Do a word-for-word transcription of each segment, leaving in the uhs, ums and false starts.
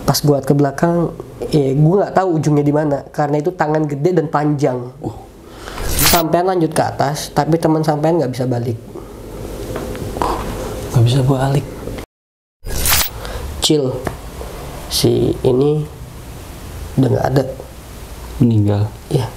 Pas gue ke belakang, eh gue nggak tahu ujungnya di mana karena itu tangan gede dan panjang. Uh. Sampean lanjut ke atas, tapi teman sampean nggak bisa balik. Nggak bisa balik. Chill. Si ini udah nggak ada. Meninggal. Iya.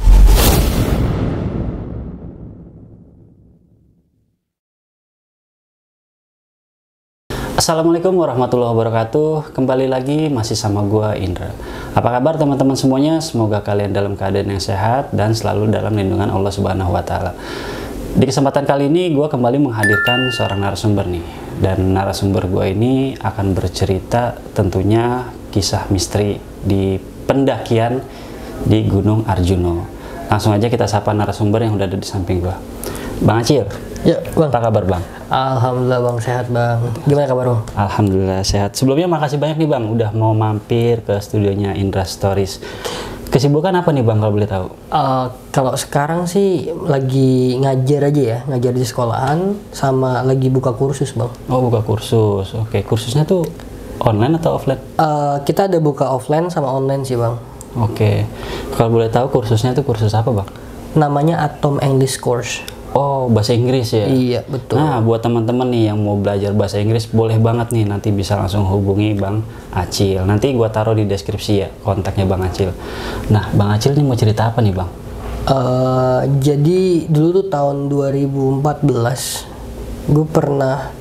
Assalamualaikum warahmatullahi wabarakatuh. Kembali lagi masih sama gua Indra. Apa kabar teman-teman semuanya? Semoga kalian dalam keadaan yang sehat dan selalu dalam lindungan Allah Subhanahu wa taala. Di kesempatan kali ini gua kembali menghadirkan seorang narasumber nih. Dan narasumber gua ini akan bercerita tentunya kisah misteri di pendakian di Gunung Arjuno. Langsung aja kita sapa narasumber yang udah ada di samping gua. Bang Acil. Ya, Bang. Apa kabar, Bang? Alhamdulillah, Bang, sehat, Bang. Gimana kabar, Bang? Alhamdulillah sehat. Sebelumnya makasih banyak nih, Bang, udah mau mampir ke studionya Indra Stories. Kesibukan apa nih, Bang, kalau boleh tahu? Uh, kalau sekarang sih lagi ngajar aja ya, ngajar di sekolahan sama lagi buka kursus, Bang. Oh, buka kursus. Oke, kursusnya tuh online atau offline? Uh, kita ada buka offline sama online sih, Bang. Oke. Kalau boleh tahu kursusnya tuh kursus apa, Bang? Namanya Atom English Course. Oh, bahasa Inggris ya? Iya, betul. Nah, buat teman-teman nih yang mau belajar bahasa Inggris, boleh banget nih nanti bisa langsung hubungi Bang Acil. Nanti gua taruh di deskripsi ya kontaknya Bang Acil. Nah, Bang Acil nih mau cerita apa nih, Bang? Uh, jadi dulu tuh tahun dua ribu empat belas gue pernah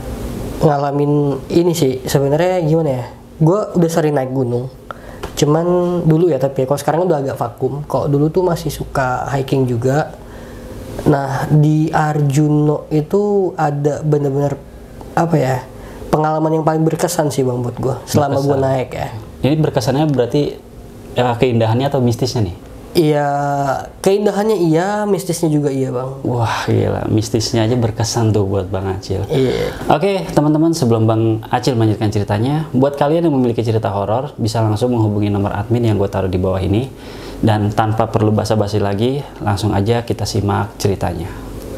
ngalamin ini sih. Sebenarnya gimana ya? Gue udah sering naik gunung. Cuman dulu ya, tapi kalau sekarang udah agak vakum. Kalau dulu tuh masih suka hiking juga. Nah, di Arjuno itu ada bener-bener apa ya, pengalaman yang paling berkesan sih, Bang, buat gue selama gue naik ya. Ini berkesannya berarti ya, keindahannya atau mistisnya nih? Iya, keindahannya iya, mistisnya juga iya, Bang. Wah, gila, mistisnya aja berkesan tuh buat Bang Acil. Iya. Oke, teman-teman, sebelum Bang Acil melanjutkan ceritanya, buat kalian yang memiliki cerita horor, bisa langsung menghubungi nomor admin yang gue taruh di bawah ini. Dan tanpa perlu basa-basi lagi, langsung aja kita simak ceritanya.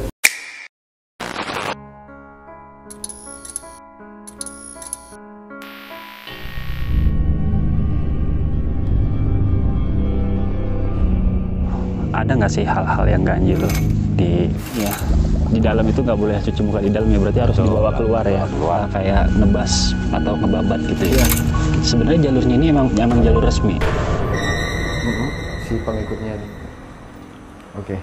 Ada nggak sih hal-hal yang ganjil di ya di dalam itu nggak boleh cuci muka di dalam ya, berarti harus Betul, dibawa keluar ya, keluar kayak nebas atau ngebabat gitu ya. Sebenarnya jalurnya ini emang emang jalur resmi. Uh-huh. Si pengikutnya nih. Oke. Okay.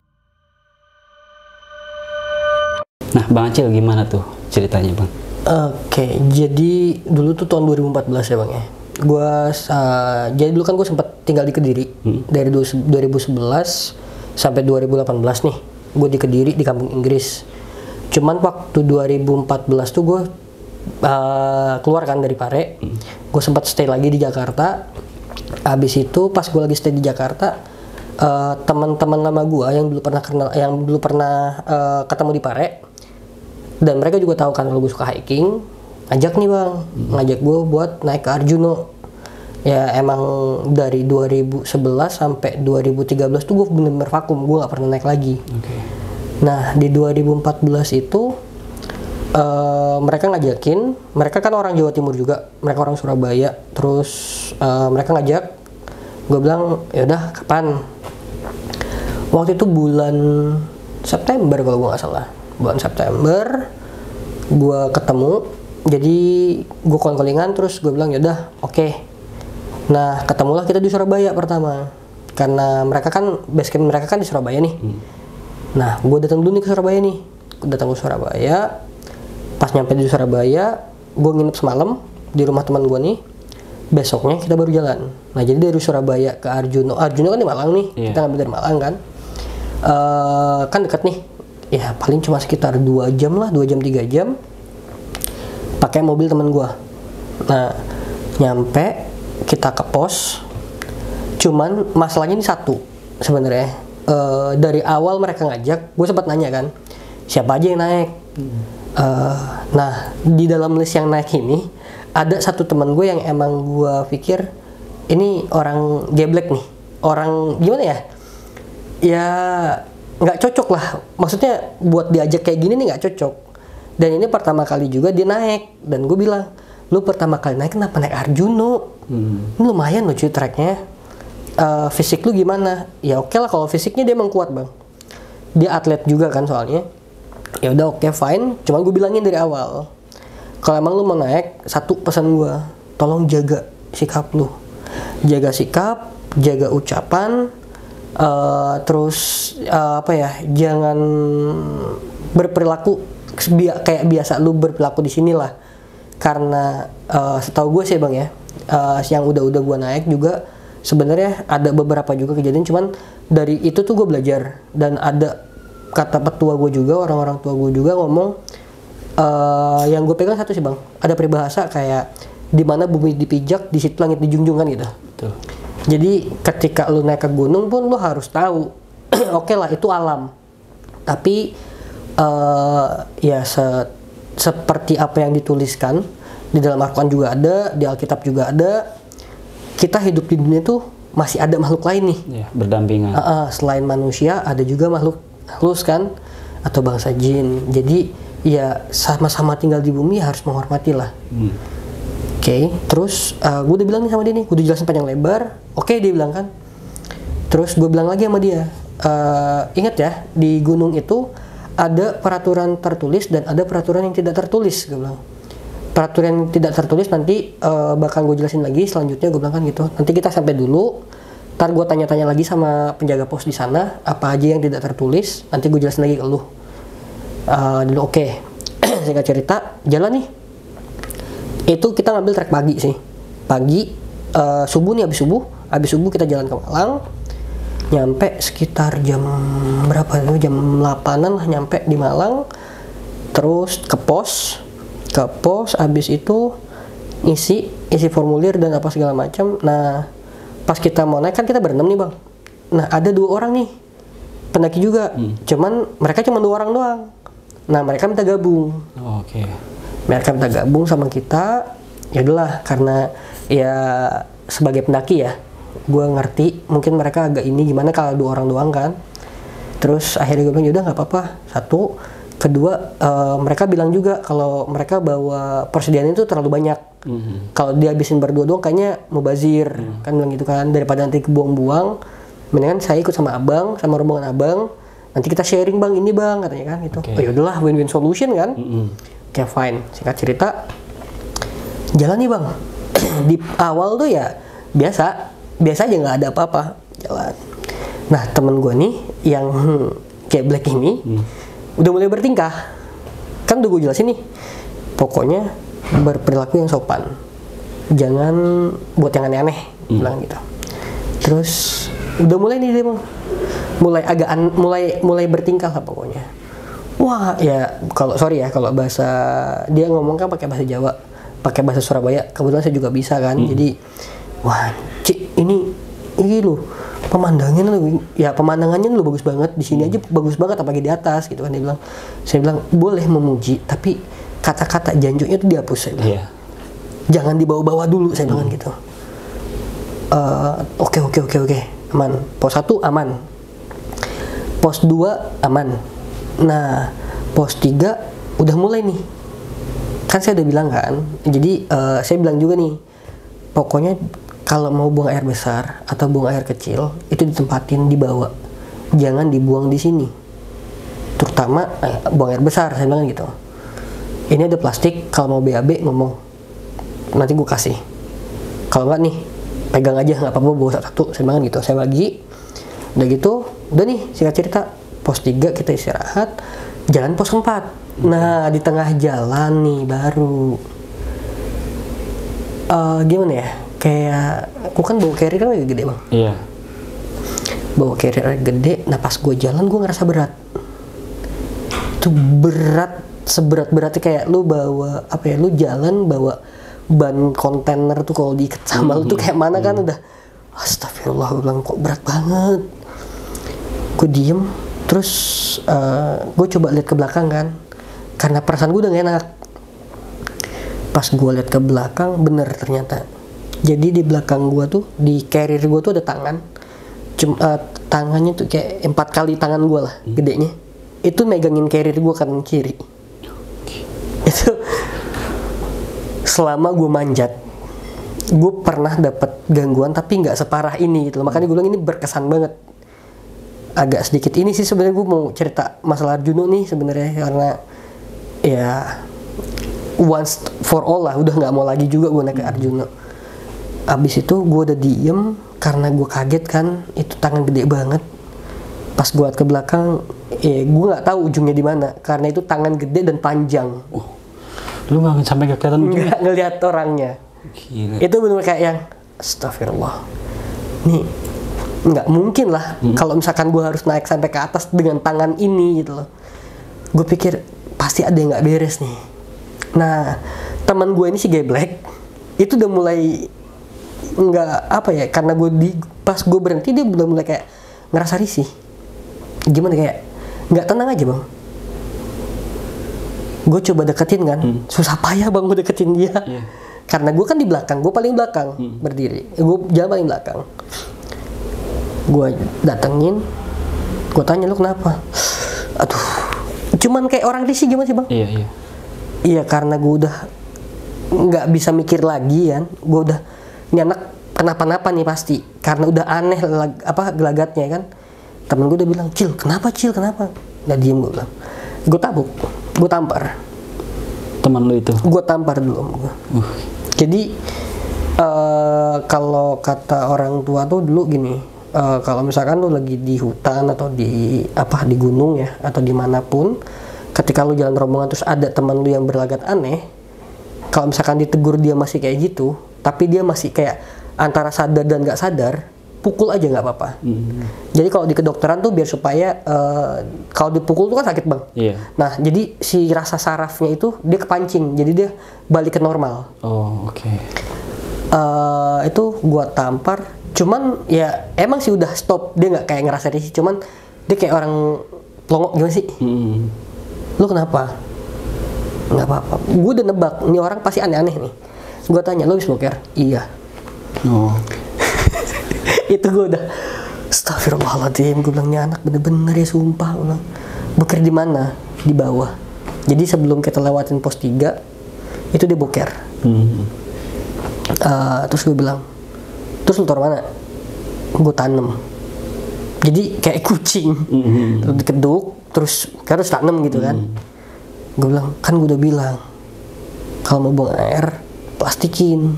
Nah, Bang Acil gimana tuh ceritanya, Bang? Oke, okay, jadi dulu tuh tahun dua ribu empat belas ya, Bang ya. Gua uh, jadi dulu kan gue sempat tinggal di Kediri hmm. dari dua ribu sebelas sampai dua ribu delapan belas nih. Gue di Kediri di kampung Inggris. Cuman waktu dua ribu empat belas tuh gue uh, keluar kan dari Pare. Hmm. Gue sempat stay lagi di Jakarta. Habis itu pas gue lagi stay di Jakarta, uh, teman-teman lama gue yang dulu pernah kenal, yang dulu pernah uh, ketemu di Pare, dan mereka juga tahu kan kalau gue suka hiking, ngajak nih, Bang, hmm. ngajak gue buat naik ke Arjuno. Ya emang dari dua ribu sebelas sampai dua ribu tiga belas tuh gue bener-bener vakum, gue gak pernah naik lagi. Okay. Nah, di dua ribu empat belas itu uh, mereka ngajakin, mereka kan orang Jawa Timur juga, mereka orang Surabaya, terus uh, mereka ngajak, gue bilang yaudah kapan? Waktu itu bulan September kalau gue gak salah, bulan September gue ketemu, jadi gue call-callingan, terus gue bilang yaudah oke. Okay. Nah, ketemulah kita di Surabaya pertama, karena mereka kan basecamp mereka kan di Surabaya nih. Hmm. Nah, gue datang dulu nih ke Surabaya nih, datang ke Surabaya. Pas nyampe di Surabaya, gue nginep semalam di rumah teman gue nih. Besoknya kita baru jalan. Nah, jadi dari Surabaya ke Arjuno, Arjuno kan di Malang nih, yeah. Kita ngambil dari Malang kan, uh, kan dekat nih. Ya paling cuma sekitar dua jam lah, dua jam tiga jam. Pakai mobil teman gue. Nah, nyampe kita ke pos, cuman masalahnya ini satu sebenarnya. E, dari awal mereka ngajak, gue sempat nanya kan, siapa aja yang naik. Hmm. E, nah, di dalam list yang naik ini ada satu teman gue yang emang gue pikir ini orang geblek nih, orang gimana ya? Ya nggak cocok lah. Maksudnya buat diajak kayak gini nih nggak cocok. Dan ini pertama kali juga dia naik, dan gue bilang, lu pertama kali naik kenapa naik Arjuno? Hmm. Ini lumayan loh cuy treknya. Uh, fisik lu gimana? Ya oke lah kalau fisiknya dia emang kuat bang. Dia atlet juga kan soalnya. Ya udah oke fine. Cuman gue bilangin dari awal. Kalau emang lu mau naik, satu pesan gue, tolong jaga sikap lu. Jaga sikap, jaga ucapan, uh, terus uh, apa ya? Jangan berperilaku kayak biasa lu berperilaku di sini lah. Karena uh, setahu gue sih bang ya, uh, yang udah-udah gue naik juga sebenarnya ada beberapa juga kejadian, cuman dari itu tuh gue belajar. Dan ada kata petua gue juga, orang-orang tua gue juga ngomong, uh, yang gue pegang satu sih bang, ada peribahasa kayak di mana bumi dipijak di situ langit dijunjung kan gitu. Betul. Jadi ketika lu naik ke gunung pun lu harus tahu oke okay lah itu alam, tapi uh, ya se seperti apa yang dituliskan di dalam Al-Quran juga ada, di Alkitab juga ada. Kita hidup di dunia tuh masih ada makhluk lain nih. Ya, berdampingan. Uh, uh, selain manusia ada juga makhluk halus kan, atau bangsa jin. Jadi ya sama-sama tinggal di bumi harus menghormati lah. Hmm. Oke, okay. Terus uh, gue udah bilang nih sama dia nih, gue udah jelasin panjang lebar. Oke okay, dia bilang kan. Terus gue bilang lagi sama dia, uh, ingat ya di gunung itu ada peraturan tertulis dan ada peraturan yang tidak tertulis. Gue bilang peraturan yang tidak tertulis nanti uh, bakal gue jelasin lagi selanjutnya. Gue bilang kan gitu, nanti kita sampai dulu, ntar gue tanya-tanya lagi sama penjaga pos di sana apa aja yang tidak tertulis, nanti gue jelasin lagi ke lu. Uh, dulu oke okay. Singkat cerita jalan nih, itu kita ngambil trek pagi sih, pagi uh, subuh nih, habis subuh habis subuh kita jalan ke Malang. Nyampe sekitar jam berapa tuh, jam delapanan lah nyampe di Malang. Terus ke pos ke pos abis itu isi isi formulir dan apa segala macam. Nah pas kita mau naik kan kita berenam nih bang. Nah ada dua orang nih pendaki juga, hmm. cuman mereka cuma dua orang doang. Nah mereka minta gabung. Oh, oke okay. Mereka minta gabung sama kita. Ya udahlah, karena ya sebagai pendaki ya gue ngerti mungkin mereka agak ini gimana kalau dua orang doang kan. Terus akhirnya gue bilang yaudah nggak apa-apa. Satu, kedua uh, mereka bilang juga kalau mereka bawa persediaan itu terlalu banyak. Mm-hmm. Kalau dihabisin berdua doang kayaknya mubazir. Mm. Kan bilang gitu kan, daripada nanti kebuang-buang mendingan saya ikut sama abang, sama rombongan abang, nanti kita sharing bang ini bang katanya kan gitu. Okay. Oh yaudahlah, win-win solution kan. Mm-hmm. Oke okay, fine. Singkat cerita jalan nih bang. Di awal tuh ya biasa biasa aja, nggak ada apa-apa, jalan. Nah temen gue nih yang hmm, kayak Black ini hmm. udah mulai bertingkah, kan udah gue jelasin nih, pokoknya berperilaku yang sopan, jangan buat yang aneh-aneh, hmm. bilang gitu. Terus udah mulai nih dia bang, mulai agak an, mulai mulai bertingkah lah pokoknya. Wah ya kalau sorry ya kalau bahasa dia ngomong kan pakai bahasa Jawa, pakai bahasa Surabaya, kebetulan saya juga bisa kan, hmm. jadi wah, Cik, ini ini loh pemandangannya loh, ya pemandangannya loh bagus banget di sini aja bagus banget apalagi di atas gitu kan. Dia bilang, saya bilang boleh memuji tapi kata-kata janjuknya tuh dihapus, saya bilang. Yeah. Jangan dibawa-bawa dulu, saya bilang hmm. gitu. Oke oke oke oke aman. Pos satu aman, pos dua aman. Nah pos tiga udah mulai nih. Kan saya udah bilang kan, jadi uh, saya bilang juga nih, pokoknya kalau mau buang air besar atau buang air kecil itu ditempatin di bawah, jangan dibuang di sini. Terutama eh, buang air besar, saya bilang gitu. Ini ada plastik, kalau mau B A B ngomong, nanti gue kasih. Kalau nggak nih, pegang aja nggak apa-apa, bawa satu, saya bilang gitu. Saya bagi, udah gitu, udah nih singkat cerita, pos tiga kita istirahat, jalan pos empat. Nah di tengah jalan nih baru, uh, gimana ya? Kayak aku kan bawa carrier kan agak gede bang. Iya. Bawa carrier agak gede. Nah pas gue jalan gue ngerasa berat. Itu berat, seberat beratnya kayak lu bawa apa ya? Lu jalan bawa ban kontainer tuh kalau diikat sama mm-hmm. lu tuh kayak mana kan mm-hmm. udah. Astagfirullah, gue bilang kok berat banget. Gue diem, terus uh, gue coba lihat ke belakang kan, karena perasaan gue udah gak enak. Pas gue lihat ke belakang, bener ternyata. Jadi di belakang gua tuh, di carrier gua tuh ada tangan. Cuma uh, tangannya tuh kayak empat kali tangan gua lah, hmm. gedenya. Itu megangin carrier gua kanan kiri. Okay. Itu selama gue manjat, gue pernah dapat gangguan tapi nggak separah ini gitu loh. Makanya gue bilang ini berkesan banget. Agak sedikit ini sih sebenarnya gue mau cerita masalah Arjuna nih sebenarnya, karena ya once for all lah, udah nggak mau lagi juga gue naik ke Arjuna. Abis itu gue udah diem karena gue kaget kan, itu tangan gede banget. Pas gue liat ke belakang, ya gue nggak tahu ujungnya di mana karena itu tangan gede dan panjang. Oh, lu nggak sampai nggak kelihatan ujungnya? Nggak ngeliat orangnya. Gila. Itu benar kayak yang astagfirullah. Nih nggak mungkin lah hmm. kalau misalkan gue harus naik sampai ke atas dengan tangan ini gitu loh. Gue pikir pasti ada yang nggak beres nih. Nah teman gue ini si Geblek itu udah mulai nggak apa ya, karena gue di pas gue berhenti dia udah mulai kayak ngerasa risih. Gimana kayak nggak tenang aja bang. Gue coba deketin kan, hmm. susah payah bang gue deketin dia. Yeah. Karena gue kan di belakang, gue paling belakang hmm. berdiri, gue jalan paling belakang. Gue datengin, gue tanya lu kenapa? Aduh, cuman kayak orang risih gimana sih bang? Iya iya. Iya karena gue udah nggak bisa mikir lagi kan, gue udah ini anak kenapa-napa nih pasti, karena udah aneh lag, apa gelagatnya kan. Temen gue udah bilang, Cil, kenapa Cil, kenapa? Nggak diem gue bilang, gue tabuk, gue tampar. Teman lu itu? Gue tampar dulu. Uh. Jadi uh, kalau kata orang tua tuh dulu gini. Uh, kalau misalkan lu lagi di hutan atau di apa di gunung ya atau dimanapun, ketika lu jalan rombongan terus ada teman lu yang berlagat aneh, kalau misalkan ditegur dia masih kayak gitu, tapi dia masih kayak antara sadar dan nggak sadar, pukul aja nggak apa-apa. Mm. Jadi kalau di kedokteran tuh biar supaya uh, kalau dipukul tuh kan sakit bang. Yeah. Nah jadi si rasa sarafnya itu dia kepancing, jadi dia balik ke normal. Oh oke. Okay. Uh, itu gua tampar. Cuman ya emang sih udah stop, dia nggak kayak ngerasa risih, cuman dia kayak orang pelongok gimana sih? Mm. Lu kenapa? Nggak apa-apa. Gue udah nebak, ini orang pasti aneh-aneh nih. Gue tanya, lu habis boker? Iya. Oh. Itu gue udah, astagfirullahaladzim, gue bilang, ini anak bener-bener ya sumpah. Gue bilang, boker di mana? Di bawah. Jadi sebelum kita lewatin pos tiga, itu dia boker. Mm. Uh, terus gue bilang, terus lu taruh mana? Gue tanem. Jadi kayak kucing. Mm-hmm. Terus dikeduk, terus harus tanem gitu kan. Mm. Gue bilang, kan gue udah bilang kalau mau buang air plastikin.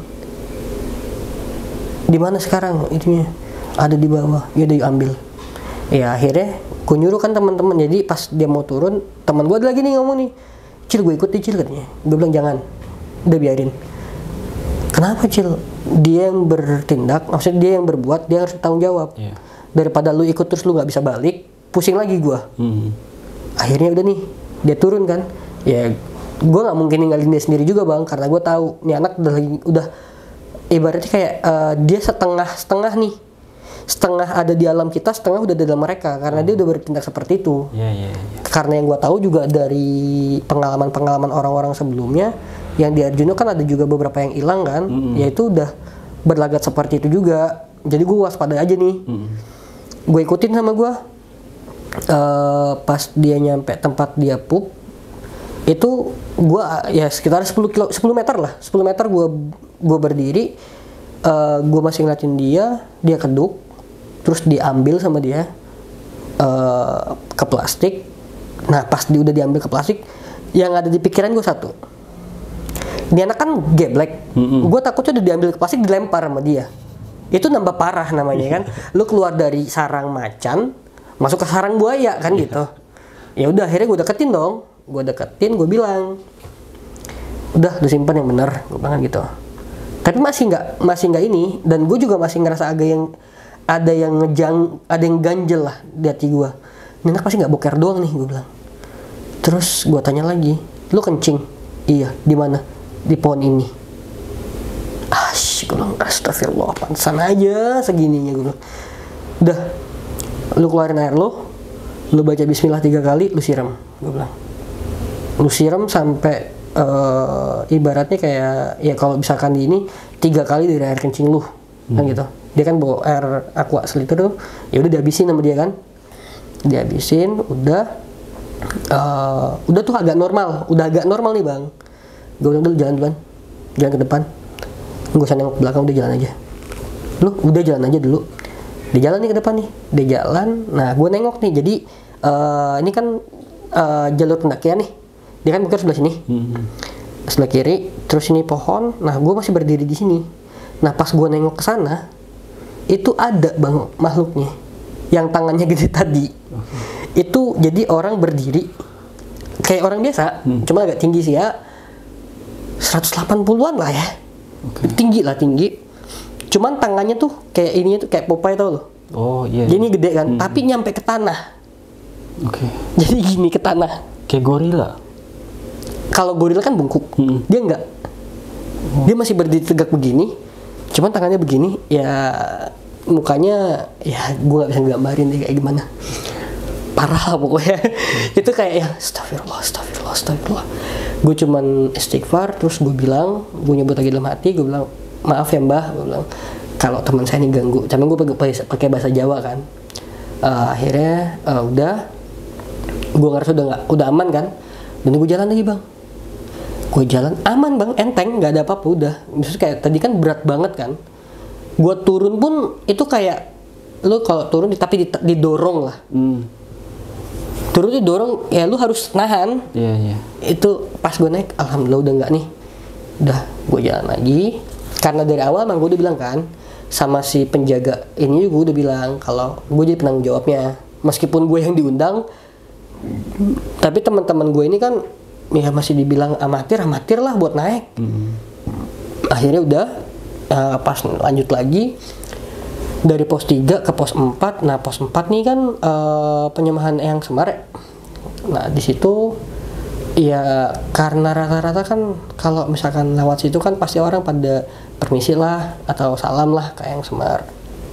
Di mana sekarang itunya? Ada di bawah. Ya udah ambil. Ya akhirnya gue nyuruh kan teman-teman. Jadi pas dia mau turun, teman gue ada lagi nih ngomong nih, Cil gue ikut nih Cil katanya. Gue bilang jangan, udah biarin. Kenapa Cil? Dia yang bertindak, maksudnya dia yang berbuat, dia harus tanggung jawab. Yeah. Daripada lu ikut terus lu nggak bisa balik, pusing lagi gue. Mm. Akhirnya udah nih, dia turun kan. Ya, gue nggak mungkin ninggalin dia sendiri juga bang, karena gue tahu nih anak udah lagi, udah ibaratnya kayak uh, dia setengah setengah nih, setengah ada di alam kita, setengah udah di dalam mereka, karena dia udah bertindak seperti itu. Yeah, yeah, yeah. Karena yang gue tahu juga dari pengalaman-pengalaman orang-orang sebelumnya. Yang di Arjuna kan ada juga beberapa yang hilang kan, mm-hmm. yaitu udah berlagat seperti itu juga. Jadi gue waspada aja nih. Mm-hmm. Gue ikutin sama gue. Uh, pas dia nyampe tempat dia pup, itu gue ya sekitar sepuluh kilo, sepuluh meter lah. sepuluh meter gue gue berdiri, uh, gue masih ngeliatin dia, dia keduk, terus diambil sama dia uh, ke plastik. Nah pas dia udah diambil ke plastik, yang ada di pikiran gue satu. Dia anak kan geblek, mm-hmm. gue takutnya udah diambil ke plastik dilempar sama dia. Itu nambah parah namanya kan. Lu keluar dari sarang macan, masuk ke sarang buaya kan gitu. Ya udah akhirnya gue deketin dong, gue deketin, gue bilang, udah lu simpan yang benar, gue bilang gitu. Tapi masih nggak, masih nggak ini, dan gue juga masih ngerasa agak yang ada yang ngejang, ada yang ganjel lah di hati gue. Ini anak pasti nggak boker doang nih, gue bilang. Terus gue tanya lagi, lu kencing? Iya, di mana? Di pohon ini. Ash, gue bilang astagfirullah, pantesan aja segininya gue bilang. Udah, lu keluarin air lu, lu baca bismillah tiga kali, lu siram, gue bilang. Lu siram sampai uh, ibaratnya kayak ya kalau misalkan di ini tiga kali dari air kencing lu, hmm. kan gitu. Dia kan bawa air aqua seliter tuh, ya udah dihabisin sama dia kan, dihabisin, udah, uh, udah tuh agak normal, udah agak normal nih bang. Gue bilang dulu jalan duluan, jalan ke depan, nggak usah nengok ke belakang, udah jalan aja. Lu udah jalan aja dulu. Dia jalan nih ke depan nih, dia jalan. Nah gue nengok nih, jadi uh, ini kan uh, jalur pendakian nih. Dia kan bukan sebelah sini, hmm. sebelah kiri. Terus ini pohon. Nah gue masih berdiri di sini. Nah pas gue nengok ke sana, itu ada bang makhluknya, yang tangannya gede tadi. Okay. Itu jadi orang berdiri kayak orang biasa, hmm. cuma agak tinggi sih ya, seratus delapan puluhan lah ya. Okay. Tinggi lah, tinggi. Cuman tangannya tuh kayak ini tuh kayak Popeye tau loh. Oh iya. Jadi ini gede kan, hmm. tapi nyampe ke tanah. Oke. Okay. Jadi gini ke tanah. Kayak gorila. Kalau gorila kan bungkuk, hmm. dia enggak. Oh. Dia masih berdiri tegak begini, cuman tangannya begini, ya mukanya ya gue nggak bisa gambarin deh kayak gimana. Parah lah pokoknya. Hmm. Itu kayak ya astagfirullah, astagfirullah, astagfirullah. Gue cuman istighfar, terus gue bilang, gue nyebut lagi dalam hati, gue bilang maaf ya mbah, gue bilang kalau teman saya ini ganggu. Tapi gue pakai bahasa Jawa kan. Uh, akhirnya uh, udah, gue ngerasa udah nggak, udah aman kan. Dan gue jalan lagi bang. Gue jalan aman bang, enteng, nggak ada apa-apa udah. Maksudnya kayak tadi kan berat banget kan. Gue turun pun itu kayak lu kalau turun tapi didorong lah. Hmm. Turun didorong, ya lu harus nahan. Iya yeah, iya. Yeah. Itu pas gue naik, alhamdulillah udah nggak nih. Udah, gue jalan lagi. Karena dari awal emang gue udah bilang kan sama si penjaga ini, gue udah bilang kalau gue jadi penanggung jawabnya. Meskipun gue yang diundang, tapi teman-teman gue ini kan ya masih dibilang amatir amatir lah buat naik. Mm-hmm. Akhirnya udah uh, pas lanjut lagi dari pos tiga ke pos empat. Nah pos empat nih kan uh, penyembahan Eyang Semar. Nah di situ ya karena rata-rata kan kalau misalkan lewat situ kan pasti orang pada permisi lah atau salam lah ke Eyang Semar.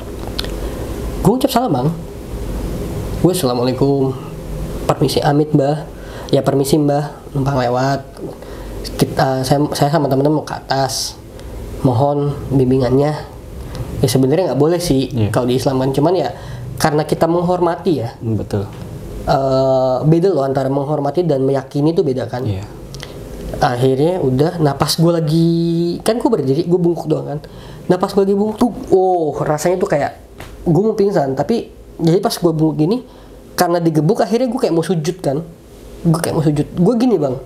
Gue ucap salam bang. Gue assalamualaikum. Permisi amit mbah. Ya permisi mbah, numpang lewat. Kita, saya, saya sama teman-teman mau ke atas. Mohon bimbingannya. Ya sebenarnya nggak boleh sih yeah. kalau di Islam kan. Cuman ya karena kita menghormati ya. Betul. Uh, beda loh antara menghormati dan meyakini itu beda kan. Yeah. Akhirnya udah. Nah pas gue lagi kan gue berdiri, gue bungkuk doang kan. Nah pas gue lagi bungkuk tuh, oh rasanya tuh kayak gue mau pingsan. Tapi jadi pas gue bungkuk gini, karena digebuk akhirnya gue kayak mau sujud kan. Gue kayak mau sujud. Gue gini bang,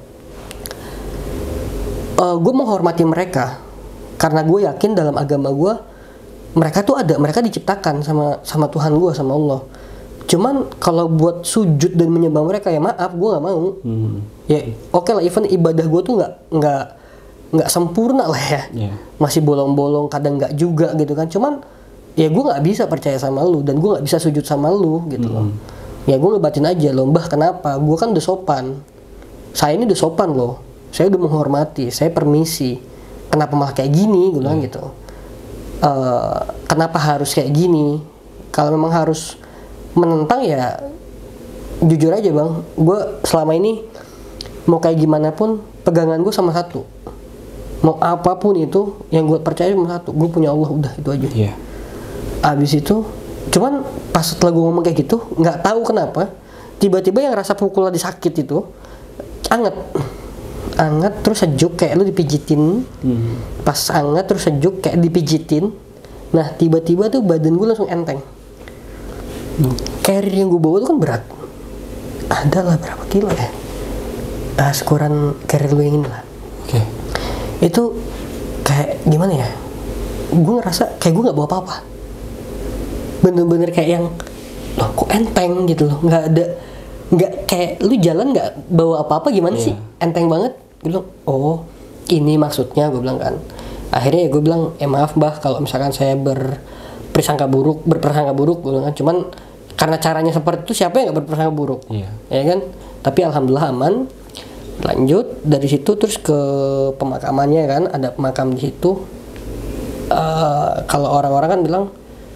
uh, gue menghormati mereka karena gue yakin dalam agama gue mereka tuh ada, mereka diciptakan sama sama Tuhan gue, sama Allah. Cuman kalau buat sujud dan menyembah mereka ya maaf, gue nggak mau. Hmm. Ya oke okay lah, even ibadah gue tuh nggak nggak nggak sempurna lah ya, yeah. masih bolong-bolong, kadang nggak juga gitu kan. Cuman ya gue nggak bisa percaya sama lu dan gue nggak bisa sujud sama lu gitu hmm. loh. Ya gue ngebatin aja loh, mbah kenapa? Gue kan udah sopan. Saya ini udah sopan loh. Saya udah menghormati, saya permisi. Kenapa malah kayak gini? Gue bilang hmm. gitu. Uh, kenapa harus kayak gini? Kalau memang harus menentang ya jujur aja bang. Gue selama ini mau kayak gimana pun pegangan gue sama satu. Mau apapun itu yang gue percaya sama satu. Gue punya Allah, udah itu aja. Yeah. Abis itu cuman pas setelah gue ngomong kayak gitu, nggak tahu kenapa tiba-tiba yang rasa pukul lagi sakit itu anget anget terus sejuk kayak lu dipijitin. hmm. Pas anget terus sejuk kayak dipijitin. Nah tiba-tiba tuh badan gue langsung enteng. hmm. Carrier yang gue bawa tuh kan berat, adalah berapa kilo ya, ah, sekuran carrier lu yang ini lah. Okay. Itu kayak gimana ya, gue ngerasa kayak gue nggak bawa apa-apa. Bener-bener kayak yang loh kok enteng gitu loh, nggak ada, nggak kayak lu jalan nggak bawa apa-apa gimana yeah. sih, enteng banget. Gue bilang oh ini maksudnya, gue bilang kan. Akhirnya ya gue bilang eh maaf mbah kalau misalkan saya berprasangka buruk berprasangka buruk gue bilang kan. Cuman karena caranya seperti itu siapa yang nggak berprasangka buruk, yeah. ya kan. Tapi alhamdulillah aman. Lanjut dari situ terus ke pemakamannya kan, ada pemakam di situ. Uh, kalau orang-orang kan bilang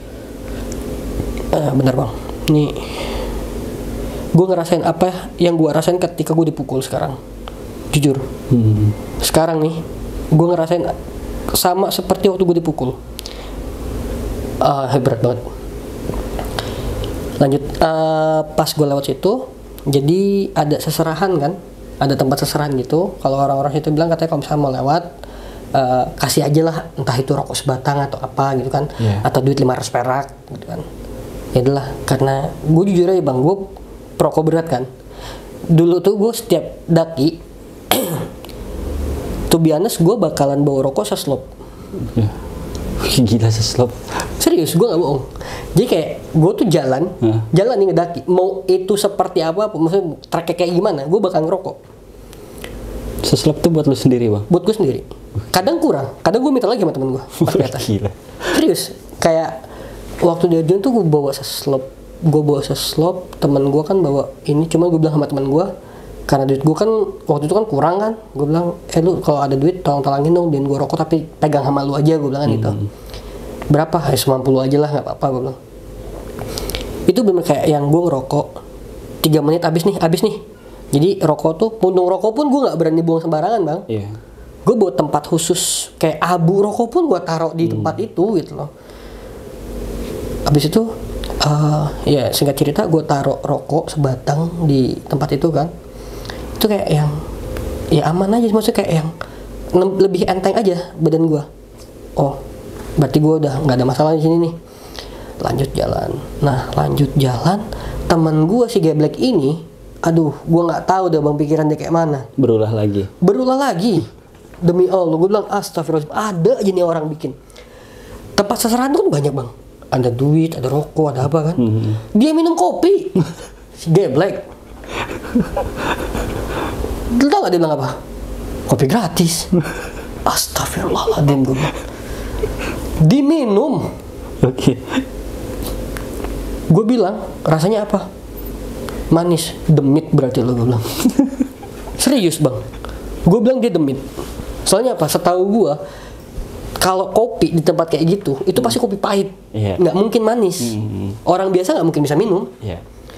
Uh, bener bang, nih gue ngerasain apa yang gue rasain ketika gue dipukul sekarang, jujur. hmm. Sekarang nih gue ngerasain sama seperti waktu gue dipukul. Uh, berat banget. Lanjut, uh, pas gue lewat situ jadi ada seserahan kan, ada tempat seserahan gitu. Kalau orang-orang situ bilang katanya kalau misalnya mau lewat uh, kasih aja lah, entah itu rokok sebatang atau apa gitu kan, yeah. atau duit lima ratus perak gitu kan. Ya adalah, karena gue jujur aja bang, gue perokok berat kan. Dulu tuh gue setiap daki to be honest, gue bakalan bawa rokok seslop. Yeah. Gila seslop. Serius, gue gak bohong. Jadi kayak gue tuh jalan, huh? jalan nih ngedaki. Mau itu seperti apa, maksudnya trek kayak gimana, gue bakal ngerokok. Seslop tuh buat lu sendiri bang? Buat gue sendiri. Kadang kurang, kadang gue minta lagi sama temen gue. Gila. Serius, kayak waktu di Arjun tuh gue bawa seslop, gue bawa seslop, temen gue kan bawa ini, cuma gue bilang sama temen gue, karena duit gue kan waktu itu kan kurang kan, gue bilang, eh lu kalau ada duit tolong talangin dong, dan gue rokok tapi pegang sama lu aja, gue bilang kan hmm. gitu. Berapa? Ya sembilan puluh aja lah, nggak apa-apa, gue bilang. Itu bener kayak yang gue ngerokok tiga menit abis nih, abis nih. Jadi rokok tuh, puntung rokok pun gue nggak berani buang sembarangan bang. Yeah. Gue buat tempat khusus, kayak abu rokok pun gue taruh di hmm. tempat itu gitu loh. Abis itu, uh, ya singkat cerita gue taruh rokok sebatang di tempat itu kan. Itu kayak yang, ya aman aja, maksudnya kayak yang lebih enteng aja badan gue. Oh, berarti gue udah nggak ada masalah di sini nih. Lanjut jalan. Nah, lanjut jalan, teman gue si geblek ini, aduh, gue nggak tahu deh bang pikiran dia kayak mana. Berulah lagi. Berulah lagi. Demi Allah, gue bilang astagfirullah, ada aja nih orang bikin. Tempat sasaran tuh kan banyak bang. Ada duit, ada rokok, ada apa kan. Hmm. Dia minum kopi. Si geblek. Lu tau gak dia bilang apa? Kopi gratis. Astagfirullahaladzim, gue bilang. Diminum. Oke. Okay. Gue bilang, rasanya apa? Manis. Demit berarti lo, gue bilang. Serius bang. Gue bilang dia demit. Soalnya apa? Setahu gue, kalau kopi di tempat kayak gitu, itu pasti kopi pahit. Yeah. Nggak mungkin manis. Mm-hmm. Orang biasa nggak mungkin bisa minum. Yeah.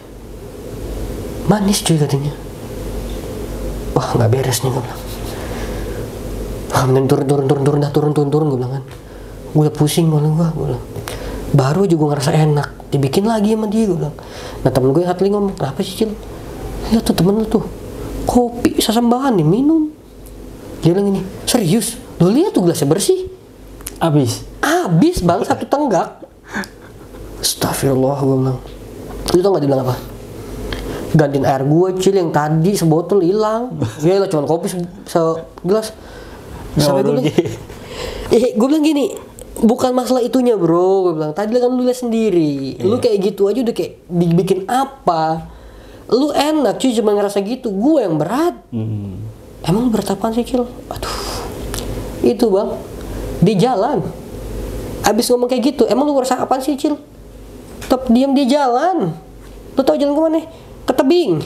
Manis cuy katanya. Wah nggak beres nih, gue bilang. Ah, mending turun turun turun turun dah turun turun turun gue bilang kan. Gue udah pusing malu gue, gue bilang. Baru aja gue ngerasa enak, dibikin lagi sama dia, gue bilang. Nah temen gue Hatli ngomong, kenapa sih Cil? Lihat tuh temen lu tuh, kopi sesembahan nih minum. Dia bilang gini, serius? Lu lihat tuh gelasnya bersih. Abis? Abis bang, satu tenggak. Astagfirullah, gue bilang. Lu tau gak dia bilang apa? Gantiin air gue Cil, yang tadi sebotol hilang. Ya lah cuma kopi segelas. Sampai gue bilang, eh gue bilang gini, bukan masalah itunya bro, gue bilang. Tadi kan lu lihat sendiri, yeah. Lu kayak gitu aja udah kayak dibikin apa? Lu enak cuy, cuma ngerasa gitu. Gue yang berat. Hmm. Emang berat apaan sih Cil? Aduh, itu bang, di jalan. Abis ngomong kayak gitu, emang lu ngerasa apaan sih Cil? Tetap diam di jalan. Lu tau jalan kemana? Ke tebing.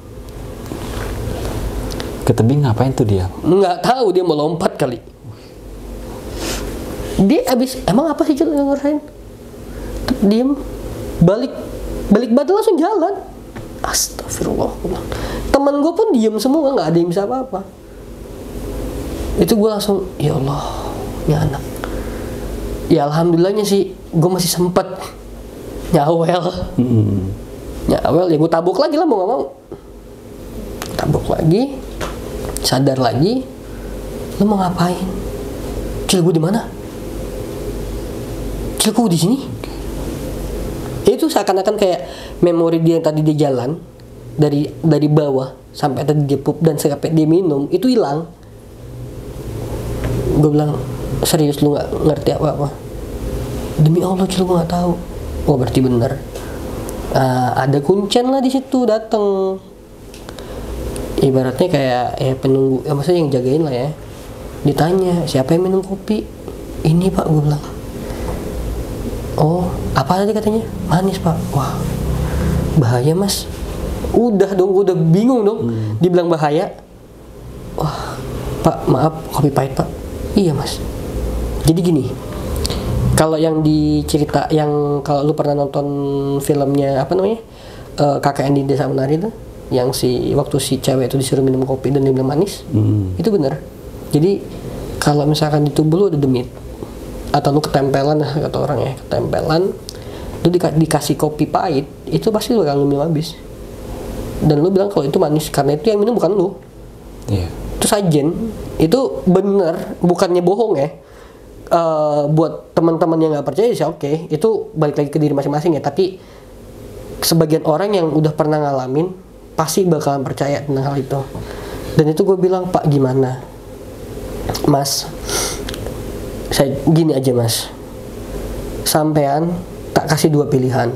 Ke tebing ngapain tuh dia? Nggak tahu, dia mau lompat kali. Dia abis, emang apa sih Cil yang ngerasain? Diem, balik, balik batu langsung jalan. Astagfirullah. Temen gue pun diem semua, nggak ada yang bisa apa-apa. Itu gue langsung, ya Allah, ini anak. Ya alhamdulillahnya sih, gue masih sempet nyawel. Hmm. Nyawel, ya gue tabuk lagi lah mau nggak mau. Tabuk lagi, sadar lagi. Lu mau ngapain? Cil, gue di mana? Cil, gue di sini. Itu seakan-akan kayak memori dia yang tadi dia jalan dari dari bawah sampai tadi dia pup dan sampai dia minum itu hilang. Gue bilang, serius lu nggak ngerti apa-apa? Demi Allah Cil, gue nggak tahu. Oh berarti bener. Uh, ada kuncen lah di situ dateng. Ibaratnya kayak ya penunggu, ya maksudnya yang jagain lah ya. Ditanya siapa yang minum kopi? Ini pak, gue bilang. Oh, apa tadi katanya? Manis pak. Wah, bahaya mas. Udah dong, gue udah bingung dong. Hmm. Dibilang bahaya. Wah, pak maaf, kopi pahit pak. Iya mas. Jadi gini, kalau yang dicerita, yang kalau lu pernah nonton filmnya apa namanya, uh, K K N di Desa Menari itu, yang si waktu si cewek itu disuruh minum kopi dan dia bilang manis, hmm. itu bener. Jadi kalau misalkan di tubuh lu ada demit, atau lu ketempelan, kata orang ya, ketempelan, lu di, dikasih kopi pahit, itu pasti lu bakal minum habis. Dan lu bilang kalau itu manis, karena itu yang minum bukan lu. Yeah. itu sajen itu bener, bukannya bohong ya. Uh, buat teman-teman yang nggak percaya sih oke, okay. Itu balik lagi ke diri masing-masing ya. Tapi sebagian orang yang udah pernah ngalamin pasti bakalan percaya tentang hal itu. Dan itu gue bilang, Pak gimana, Mas? Saya gini aja Mas, sampean tak kasih dua pilihan.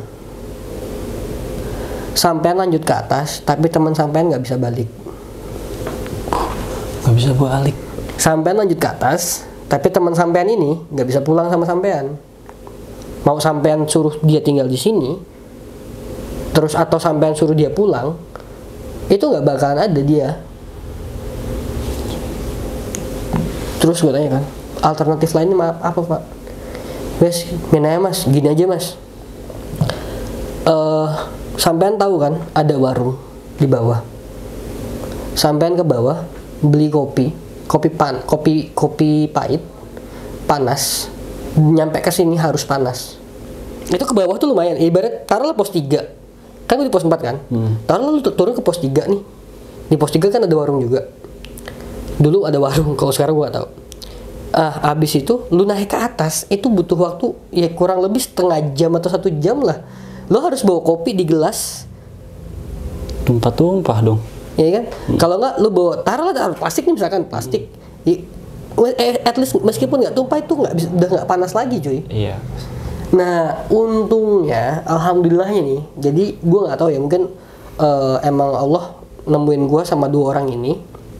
Sampean lanjut ke atas, tapi teman sampean nggak bisa balik. Nggak bisa balik. Sampean lanjut ke atas, tapi teman sampean ini nggak bisa pulang sama sampean. Mau sampean suruh dia tinggal di sini, terus atau sampean suruh dia pulang, itu nggak bakalan ada dia. Terus gue tanya kan, alternatif lainnya maaf apa Pak? Wes, minanya Mas, gini aja Mas. Uh, sampean tahu kan ada warung di bawah. Sampean ke bawah beli kopi. Kopi pan, kopi kopi pahit, panas, nyampe ke sini harus panas. Itu ke bawah tuh lumayan. Ibarat taruhlah pos tiga, kan gue di pos empat kan. Hmm. Taruhlah lu turun ke pos tiga nih. Di pos tiga kan ada warung juga. Dulu ada warung, kalau sekarang gue gak tahu. Ah, habis itu lu naik ke atas, itu butuh waktu ya kurang lebih setengah jam atau satu jam lah. Lu harus bawa kopi di gelas. Tumpah-tumpah dong. Ya kan? Hmm. Kalau nggak lu bawa taruhlah taruh plastik nih misalkan plastik. Hmm. At least meskipun nggak tumpah itu nggak bisa, udah nggak panas lagi cuy. Iya. Nah untungnya, alhamdulillahnya nih. Jadi gue nggak tahu ya mungkin uh, emang Allah nemuin gue sama dua orang ini.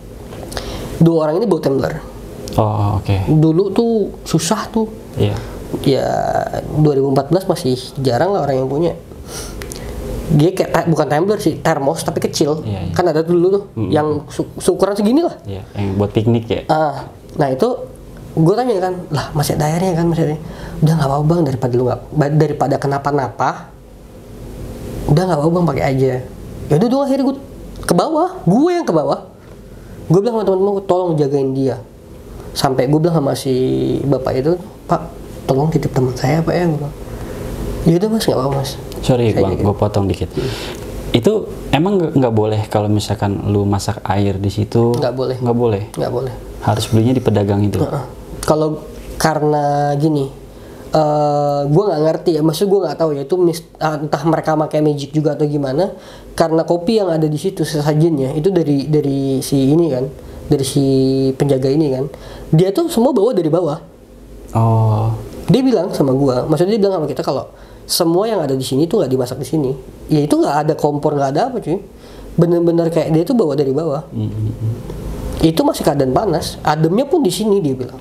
Dua orang ini bawa tumbler. Oh oke. Okay. Dulu tuh susah tuh. Iya. Ya dua ribu empat belas masih jarang lah orang yang punya. Dia kayak bukan tumbler sih, termos tapi kecil. Iya, iya. Kan ada dulu tuh mm-hmm. yang su- ukuran segini lah. Iya, yang buat piknik ya. Ah, nah itu gue tanya kan, lah masih ada airnya kan, masih ada. Udah nggak apa-apa bang, daripada lu nggak, daripada kenapa-napa, udah nggak apa-apa bang, pakai aja. Ya udah dong akhirnya gue ke bawah, gue yang ke bawah. Gue bilang sama teman-teman, tolong jagain dia. Sampai gue bilang sama si bapak itu, Pak, tolong titip teman saya apa ya? Gue bilang, ya udah mas, nggak apa-apa mas. Sorry bang, gue potong dikit. Hmm. Itu emang nggak boleh kalau misalkan lu masak air di situ? Nggak boleh. Nggak boleh. Nggak boleh. Harus belinya di pedagang itu. Uh-uh. Kalau karena gini, uh, gue nggak ngerti ya. Maksud gue nggak tahu ya itu mis- entah mereka pakai magic juga atau gimana. Karena kopi yang ada di situ sesajennya itu dari dari si ini kan, dari si penjaga ini kan. Dia tuh semua bawa dari bawah. Oh. Dia bilang sama gue, maksudnya dia bilang sama kita kalau semua yang ada di sini tuh nggak dimasak di sini. Ya itu nggak ada kompor, nggak ada apa cuy. Bener-bener kayak dia tuh bawa dari bawah. Mm-hmm. Itu masih keadaan panas. Ademnya pun di sini dia bilang.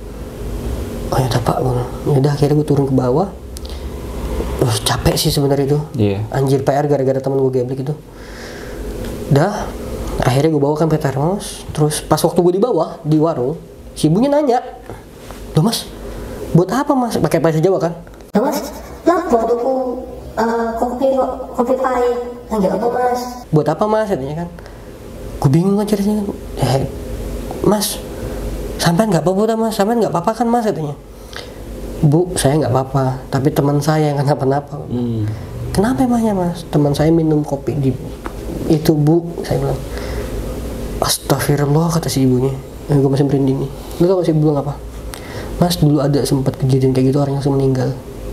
Oh ya pak, udah akhirnya gue turun ke bawah. Uh, capek sih sebenarnya itu. Yeah. Anjir P R gara-gara temen gue geblek itu. Dah, akhirnya gue bawa kan ke termos. Terus pas waktu gue di bawah di warung, si ibunya nanya, loh mas, buat apa mas? Pakai bahasa Jawa kan? Loh mas, lah buat aku uh, kopi kok, kopi pahit. Enggak apa mas. Buat apa mas? Katanya kan. Gue bingung kan ceritanya kan. Eh, mas, sampean nggak apa-apa mas, sampean nggak apa-apa kan mas katanya. Bu, saya nggak apa-apa, tapi teman saya yang kenapa-napa. Hmm. Kenapa emangnya mas? Teman saya minum kopi di itu bu, saya bilang. Astagfirullah kata si ibunya. Eh, gue masih merinding nih. Lu tau gak si ibu bilang apa? Mas dulu ada sempat kejadian kayak gitu orang yang meninggal.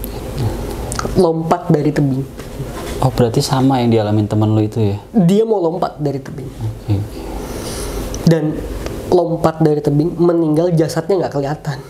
Lompat dari tebing. Oh berarti sama yang dialamin teman lu itu ya? Dia mau lompat dari tebing. Okay. Dan lompat dari tebing meninggal, jasadnya nggak kelihatan.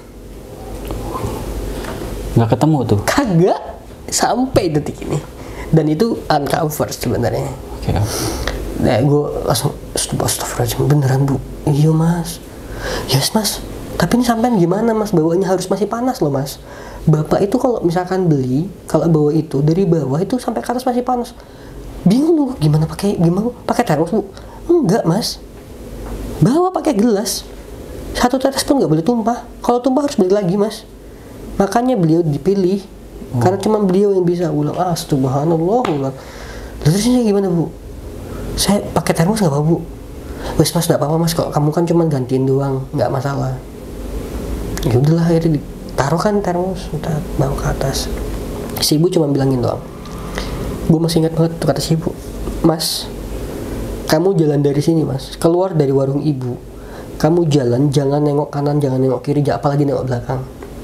Nggak ketemu tuh? Kagak sampai detik ini. Dan itu uncovered sebenarnya. Oke. Okay. Nah gue langsung astagfirullahaladzim, beneran bu? Iya mas. Yes mas. Tapi ini sampean gimana mas? Bawanya harus masih panas loh mas. Bapak itu kalau misalkan beli, kalau bawa itu dari bawah itu sampai ke atas masih panas. Bingung lu gimana pakai gimana? Pakai termos bu? Enggak mas. Bawa pakai gelas. Satu tetes pun nggak boleh tumpah. Kalau tumpah harus beli lagi mas. Makanya beliau dipilih. Oh. Karena cuma beliau yang bisa. Ulang ah subhanallah ulang. Terusnya gimana bu? Saya pakai termos nggak apa bu? Wes mas nggak apa-apa mas. Kalau kamu kan cuma gantiin doang, nggak masalah. Ya udahlah akhirnya di taruh kan termos, kita bawa ke atas. Si ibu cuma bilangin doang. Gue masih ingat banget tuh kata si ibu, mas, kamu jalan dari sini mas, keluar dari warung ibu, kamu jalan jangan nengok kanan, jangan nengok kiri, apalagi nengok belakang.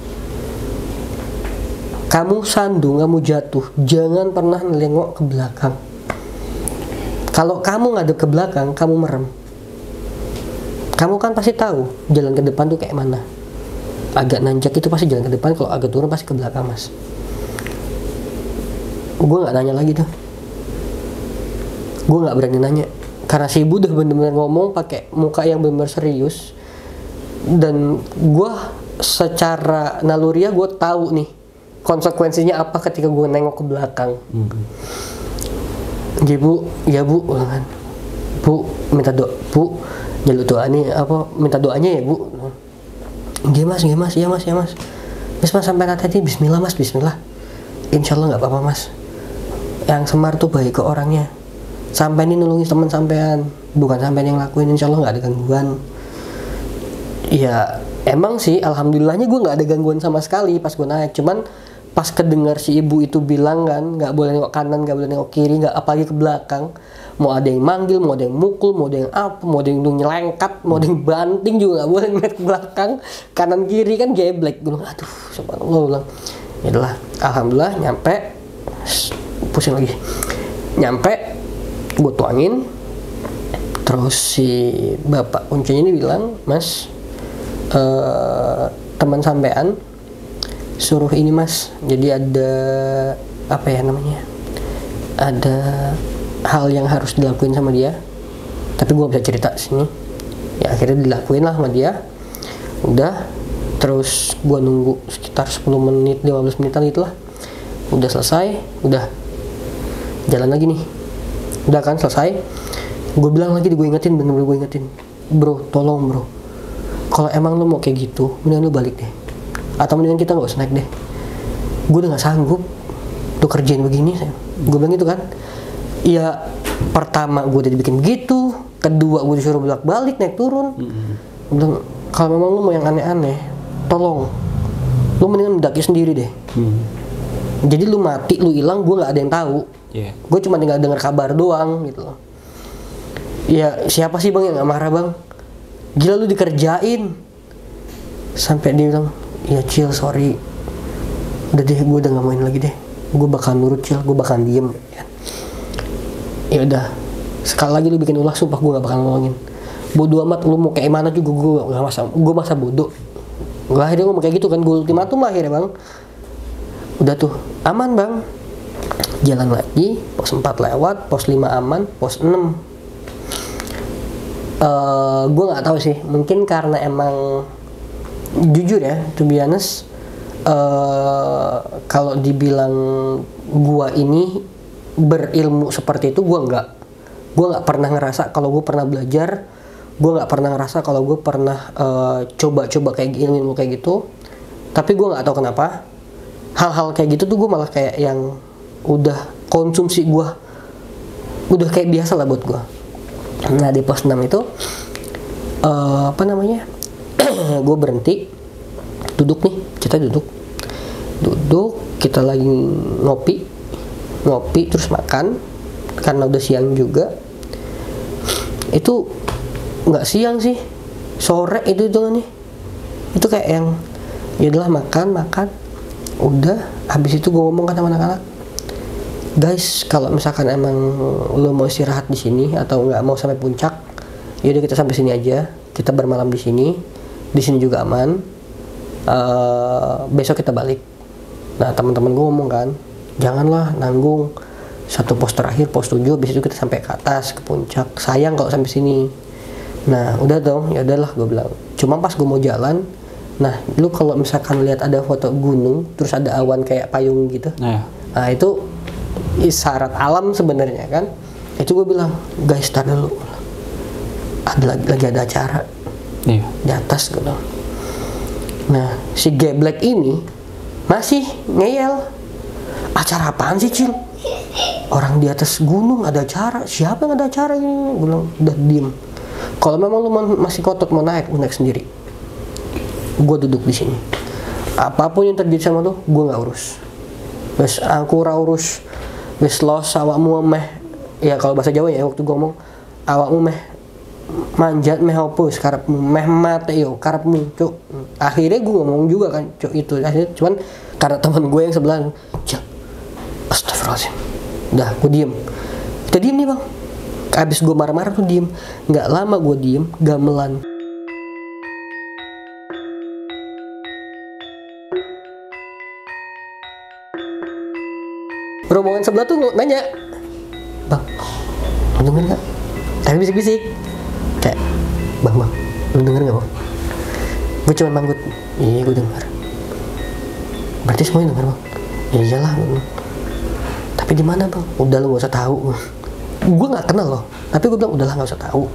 Kamu sandung, kamu jatuh, jangan pernah nengok ke belakang. Kalau kamu ngadep ke belakang, kamu merem. Kamu kan pasti tahu jalan ke depan tuh kayak mana. Agak nanjak itu pasti jalan ke depan, kalau agak turun pasti ke belakang, Mas. Gue nggak nanya lagi tuh. Gue nggak berani nanya karena si ibu udah bener-bener ngomong pakai muka yang bener-bener serius, dan gue secara naluriah gue tahu nih konsekuensinya apa ketika gue nengok ke belakang. Hmm. Jadi bu, ya bu, kan, bu minta doa, bu jalur doa nih apa, minta doanya ya bu. Iya mas, iya mas, iya mas, iya mas. Mas mas sampai hati Bismillah mas, Bismillah. Insya Allah nggak apa-apa mas. Yang Semar tuh baik ke orangnya. Sampai ini nulungi teman sampean, bukan sampean yang lakuin. Insya Allah nggak ada gangguan. Ya emang sih, alhamdulillahnya gue nggak ada gangguan sama sekali pas gue naik. Cuman pas kedengar si ibu itu bilang kan, nggak boleh nengok kanan, nggak boleh nengok kiri, nggak apalagi ke belakang. Mau ada yang manggil, mau ada yang mukul, mau ada yang apa, mau ada yang nyelengkat, mau ada yang banting juga nggak boleh ngeliat ke belakang, kanan kiri kan geblek. Gue bilang, aduh, subhanallah, bilang. Yaudahlah, alhamdulillah nyampe, pusing lagi, nyampe, gue tuangin, terus si bapak kuncinya ini bilang, mas, uh, teman sampean suruh ini mas, jadi ada apa ya namanya, ada hal yang harus dilakuin sama dia, tapi gue gak bisa cerita sini. Ya akhirnya dilakuin lah sama dia. Udah, terus gue nunggu sekitar sepuluh menit, lima belas menitan gitu lah. Udah selesai, udah jalan lagi nih. Udah kan selesai. Gue bilang lagi, gue ingetin, bener-bener gue ingetin, bro, tolong bro, kalau emang lo mau kayak gitu, mendingan lo balik deh, atau mendingan kita nggak usah naik deh. Gue udah nggak sanggup tuh kerjain begini. Gue bilang gitu kan. Ya pertama gue udah dibikin begitu, kedua gue disuruh bolak-balik naik turun. Mm-hmm. Gue bilang kalau memang lu mau yang aneh-aneh, tolong lu mendingan mendaki sendiri deh. Mm-hmm. Jadi lu mati, lu hilang, gue nggak ada yang tahu. Yeah. Gue cuma tinggal dengar kabar doang gitu loh. Ya siapa sih bang yang nggak marah bang? Gila lu dikerjain. Sampai dia bilang, ya chill, sorry, udah deh, gue udah nggak main lagi deh, gue bakal nurut chill, gue bakal diem. Ya udah, sekali lagi lu bikin ulah, sumpah gue gak bakal nolongin. Bodoh amat lu mau kayak mana juga, gue gak masa, gue masa bodoh. Gue akhirnya ngomong kayak gitu kan, gue ultimatum lah akhirnya bang. Udah tuh, aman bang. Jalan lagi, pos empat lewat, pos lima aman, pos enam. Uh, gue gak tahu sih, mungkin karena emang jujur ya, to be honest, uh, kalau dibilang gue ini berilmu seperti itu, gue nggak gue nggak pernah ngerasa kalau gue pernah belajar, gue nggak pernah ngerasa kalau gue pernah uh, coba-coba kayak gini, ilmu kayak gitu. Tapi gue nggak tahu kenapa hal-hal kayak gitu tuh gue malah kayak yang udah konsumsi gue, udah kayak biasa lah buat gue. Nah di pos enam itu uh, apa namanya gue berhenti, duduk nih, kita duduk duduk kita lagi ngopi ngopi terus makan karena udah siang juga. Itu nggak siang sih, sore itu itu nih, itu kayak yang ya udahlah makan makan udah. Habis itu gue ngomong kan sama anak-anak, guys kalau misalkan emang lo mau istirahat di sini atau nggak mau sampai puncak, yaudah kita sampai sini aja, kita bermalam di sini, di sini juga aman, uh, besok kita balik. Nah teman-teman gue ngomong kan, janganlah nanggung satu pos terakhir, pos tujuh, habis itu kita sampai ke atas, ke puncak, sayang kalau sampai sini. Nah udah dong, ya udahlah gue bilang. Cuma pas gue mau jalan, nah lu kalau misalkan lihat ada foto gunung terus ada awan kayak payung gitu, nah, nah itu isyarat alam sebenarnya kan. Itu gue bilang, guys tar dulu, ada lagi, lagi ada acara yeah. di atas gitu. Nah si geblek ini masih ngeyel, acara apaan sih Cil? Orang di atas gunung ada acara, siapa yang ada acara ini? Gue bilang, udah diem. Kalau memang lu masih kotot mau naik, lu naik sendiri. Gue duduk di sini. Apapun yang terjadi sama lu, gue nggak urus. Wes aku ora urus. Wes los awakmu meh. Ya kalau bahasa Jawa ya waktu gue ngomong, awakmu meh manjat meh opo karepmu meh mate yo karepmu cuk. Akhirnya gue ngomong juga kan cuk itu akhirnya cuman karena teman gue yang sebelah cuk astagfirullahaladzim dah gue diem kita diem nih bang abis gue marah-marah tuh diem nggak lama gue diem gamelan rombongan sebelah tuh nanya bang lu denger nggak tapi bisik-bisik kayak bang bang lu denger nggak bang gue cuma manggut iya gue denger berarti semuanya denger bang ya iyalah tapi di mana bang udah lu nggak usah tahu gue nggak kenal loh tapi gue bilang udahlah nggak usah tahu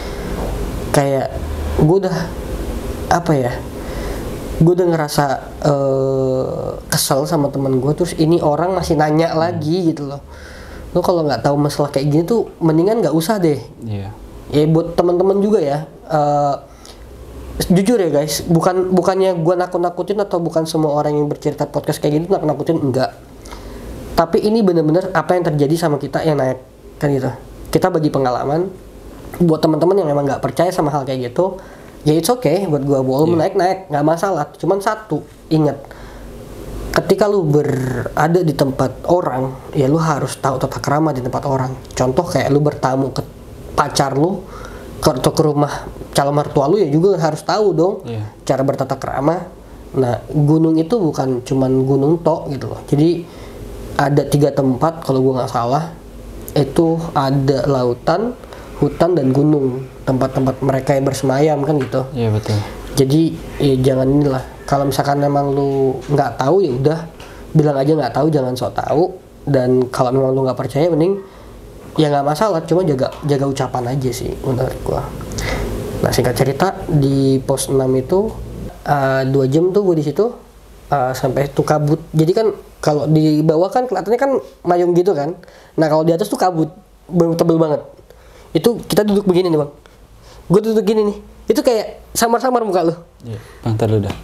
kayak gue udah apa ya gue udah ngerasa uh, kesel sama teman gue terus ini orang masih nanya lagi gitu loh lo kalau nggak tahu masalah kayak gini tuh mendingan nggak usah deh. Iya. Ya buat teman-teman juga ya uh, jujur ya guys bukan bukannya gue nakut-nakutin atau bukan semua orang yang bercerita podcast kayak gini nakut-nakutin enggak tapi ini bener-bener apa yang terjadi sama kita yang naik kan gitu kita bagi pengalaman buat teman-teman yang emang nggak percaya sama hal kayak gitu ya it's okay buat gue walaupun yeah. naik-naik nggak masalah cuman satu ingat ketika lu berada di tempat orang ya lu harus tahu tata krama di tempat orang contoh kayak lu bertamu ke pacar lu ke, atau ke rumah calon mertua lu ya juga harus tahu dong yeah. cara bertata krama. Nah gunung itu bukan cuman gunung tok gitu loh jadi ada tiga tempat kalau gue nggak salah itu ada lautan hutan dan gunung tempat-tempat mereka yang bersemayam kan gitu. Iya yeah, betul. Jadi ya jangan inilah kalau misalkan memang lu nggak tahu ya udah bilang aja nggak tahu jangan sok tahu dan kalau memang lu nggak percaya mending ya nggak masalah cuma jaga jaga ucapan aja sih menurut gua. Nah singkat cerita di pos enam itu uh, dua jam tuh gua di situ uh, sampai tuh kabut jadi kan kalau di bawah kan kelihatannya kan mayung gitu kan nah kalau di atas tuh kabut tebel banget itu kita duduk begini nih bang gua duduk gini nih itu kayak samar-samar muka lu. Iya, bang, ntar lu dah.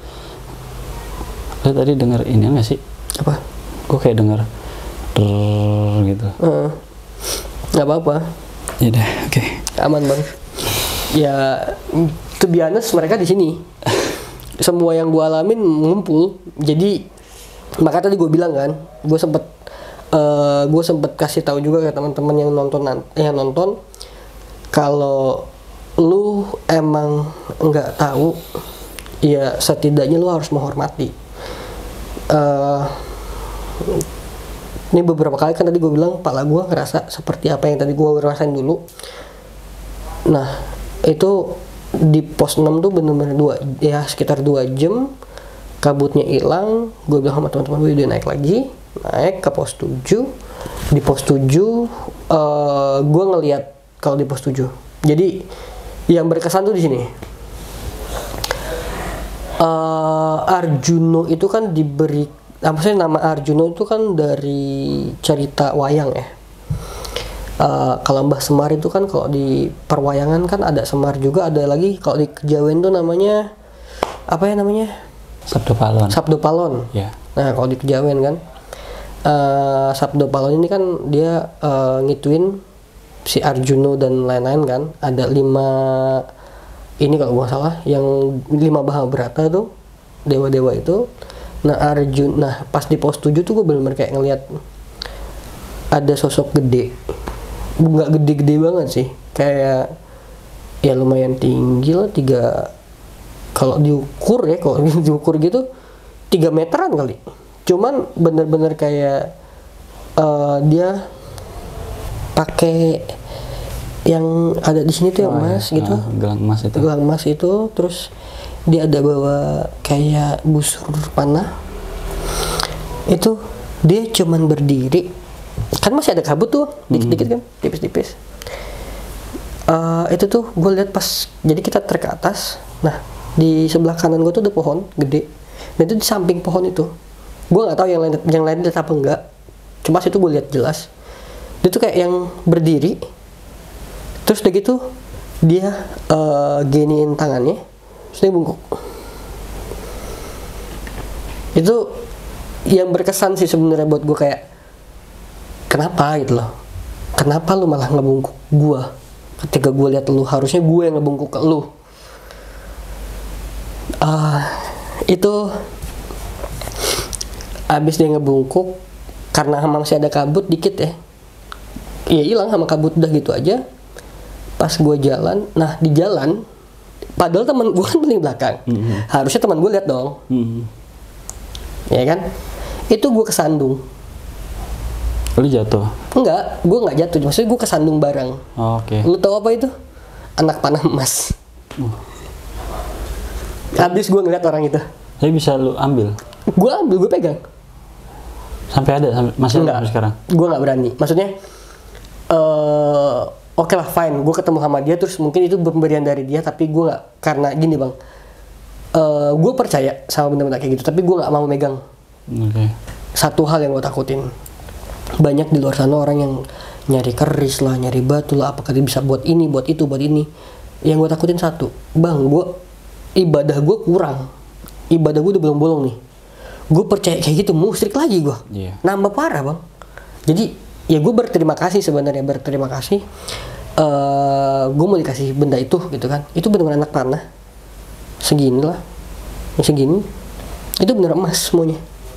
Lu tadi denger ini nggak sih? Apa? Gue kayak denger drrrr gitu. Uh, nggak apa-apa. Ya udah, oke. Okay. Aman bang. Ya, to be honest mereka di sini. Semua yang gue alamin ngumpul. Jadi makanya tadi gue bilang kan, gue sempet, uh, gue sempet kasih tahu juga ke teman-teman yang nonton, yang nonton, kalau lu emang nggak tahu ya setidaknya lu harus menghormati uh, ini beberapa kali kan tadi gue bilang kepala gue ngerasa seperti apa yang tadi gue rasain dulu nah itu di pos enam tuh bener-bener dua ya sekitar dua jam kabutnya hilang gue bilang sama teman-teman gue udah naik lagi naik ke pos tujuh di pos tujuh uh, gue ngeliat kalau di pos tujuh jadi yang berkesan tuh di sini. Uh, Arjuno itu kan diberi, apa sih nama Arjuno itu kan dari cerita wayang ya. Uh, kalau Mbah Semar itu kan kalau di perwayangan kan ada Semar juga ada lagi kalau di Kejawen tuh namanya apa ya namanya? Sabdo Palon. Sabdo Palon. Ya. Nah kalau di Kejawen kan uh, Sabdo Palon ini kan dia uh, ngituin si Arjuno dan lain-lain kan ada lima ini kalau gak salah yang lima Mahabharata tuh dewa-dewa itu nah Arjun nah pas di pos tujuh tuh gue bener-bener kayak ngeliat ada sosok gede nggak gede-gede banget sih kayak ya lumayan tinggi lah tiga kalau diukur ya kalau diukur gitu tiga meteran kali cuman bener-bener kayak uh, dia pakai yang ada di sini tuh yang emas ya. gitu, uh, gelang emas itu. Gelang emas itu, terus dia ada bawa kayak busur panah. Itu dia cuman berdiri, kan masih ada kabut tuh, dikit-dikit kan, tipis-tipis. Uh, itu tuh gue lihat pas, jadi kita trek ke atas. Nah di sebelah kanan gue tuh ada pohon gede, dan itu di samping pohon itu, gue nggak tahu yang lain yang lain lihat apa enggak. Cuma situ gue lihat jelas. Dia tuh kayak yang berdiri terus udah gitu dia uh, giniin tangannya terus dia bungkuk itu yang berkesan sih sebenarnya buat gue kayak kenapa gitu loh kenapa lu malah ngebungkuk gue ketika gue lihat lu, harusnya gue yang ngebungkuk ke lu. Uh, itu abis dia ngebungkuk, karena masih ada kabut dikit ya, ya hilang sama kabut, udah gitu aja. Pas gue jalan, nah di jalan, padahal teman gue kan paling belakang, mm-hmm. harusnya teman gue lihat dong, mm-hmm. ya kan? Itu gue kesandung. Lu jatuh? Enggak, gue nggak jatuh, maksudnya gue kesandung barang. Oh, oke. Okay. Lu tahu apa itu? Anak panah emas. Uh. Habis gue ngeliat orang itu. Tapi bisa lu ambil? Gue ambil, gue pegang. Sampai ada, sampai, masih enggak, ada sampai sekarang? Gue nggak berani, maksudnya. Uh, Oke okay lah, fine. Gue ketemu sama dia, terus mungkin itu pemberian dari dia, tapi gue nggak, karena gini bang, uh, gue percaya sama benda-benda kayak gitu, tapi gue nggak mau megang. Okay. Satu hal yang gue takutin, banyak di luar sana orang yang nyari keris lah, nyari batu lah, apakah dia bisa buat ini, buat itu, buat ini. Yang gue takutin satu, bang, gue ibadah gue kurang, ibadah gue udah bolong-bolong nih. Gue percaya kayak gitu, musyrik lagi gue, yeah. Nambah parah bang. Jadi ya gue berterima kasih sebenarnya, berterima kasih. Uh, gue mau dikasih benda itu gitu kan. Itu benar-benar anak panah. Segini lah, segini. Itu benar emas semuanya.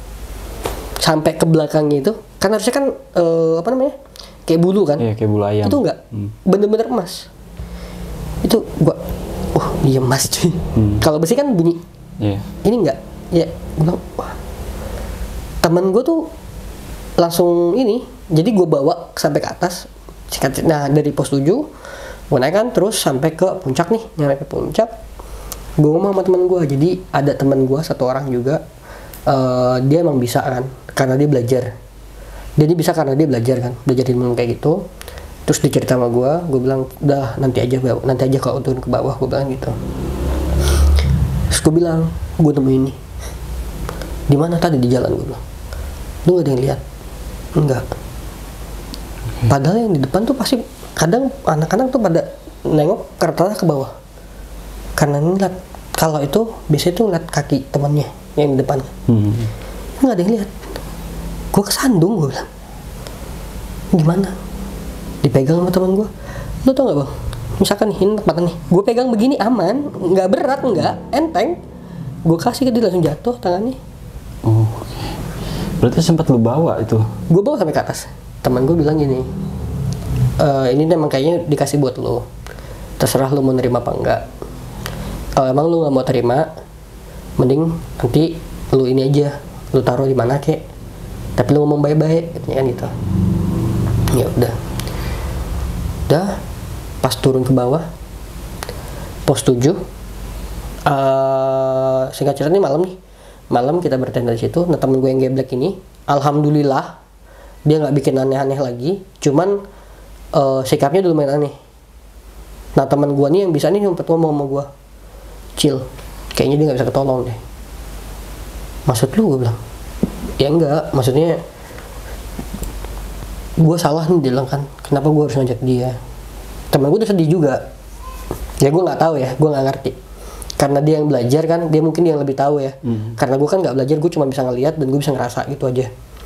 Sampai ke belakangnya itu, kan harusnya kan uh, apa namanya? Kayak bulu kan? Iya, kayak bulu ayam. Itu enggak, hmm. bener-bener emas. Itu gua, oh dia emas cuy. Hmm. Kalau besi kan bunyi. Yeah. Ini enggak, ya gue bilang, wah. Temen gue tuh langsung ini, jadi gue bawa sampai ke atas. Nah dari pos tujuh, gue naikkan terus sampai ke puncak nih, nyampe ke puncak. Gue ngomong sama temen gue, jadi ada temen gue satu orang juga, uh, dia emang bisa kan, karena dia belajar. Dia ini bisa karena dia belajar kan, belajar ilmu kayak gitu. Terus dia cerita sama gue, gue bilang, udah nanti aja bawa, nanti aja kalau turun ke bawah, gue bilang gitu. Terus gue bilang, gue temuin ini. Di mana tadi di jalan, gue bilang. Lu gak ada yang lihat? Enggak. Padahal yang di depan tuh pasti kadang anak-anak tuh pada nengok ke rata ke bawah. Karena ngeliat, kalau itu biasanya tuh ngeliat kaki temannya yang di depan. Hmm. Nggak ada yang lihat. Gue kesandung, gue bilang. Gimana? Dipegang sama teman gue. Lu tau nggak bang? Misalkan nih, ini tempatnya nih. Gue pegang begini aman, nggak berat, nggak enteng. Gue kasih ke dia langsung jatuh tangannya. Oh, okay. Berarti sempat lu bawa itu? Gue bawa sampai ke atas. Teman gue bilang gini, e, ini emang kayaknya dikasih buat lo, terserah lo mau nerima apa enggak. Kalau emang lo nggak mau terima, mending nanti lo ini aja, lo taruh di mana kek, tapi lo ngomong baik-baik, katanya kan gitu. Ya udah, udah pas turun ke bawah, pos tujuh, uh, singkat cerita nih malam nih, malam kita bertenda di situ. Nah temen gue yang geblek ini, alhamdulillah dia nggak bikin aneh-aneh lagi, cuman uh, sikapnya dulu main aneh. Nah teman gue nih yang bisa nih ngumpet ngomong sama gue, Cil, kayaknya dia nggak bisa ketolong deh. Maksud lu? Gue bilang, ya enggak, maksudnya gue salah nih, dia bilang kan, kenapa gue harus ngajak dia. Temen gue udah sedih juga, ya gue nggak tahu ya, gue nggak ngerti, karena dia yang belajar kan, dia mungkin yang lebih tahu ya. Hmm. Karena gue kan nggak belajar, gue cuma bisa ngeliat dan gue bisa ngerasa gitu aja.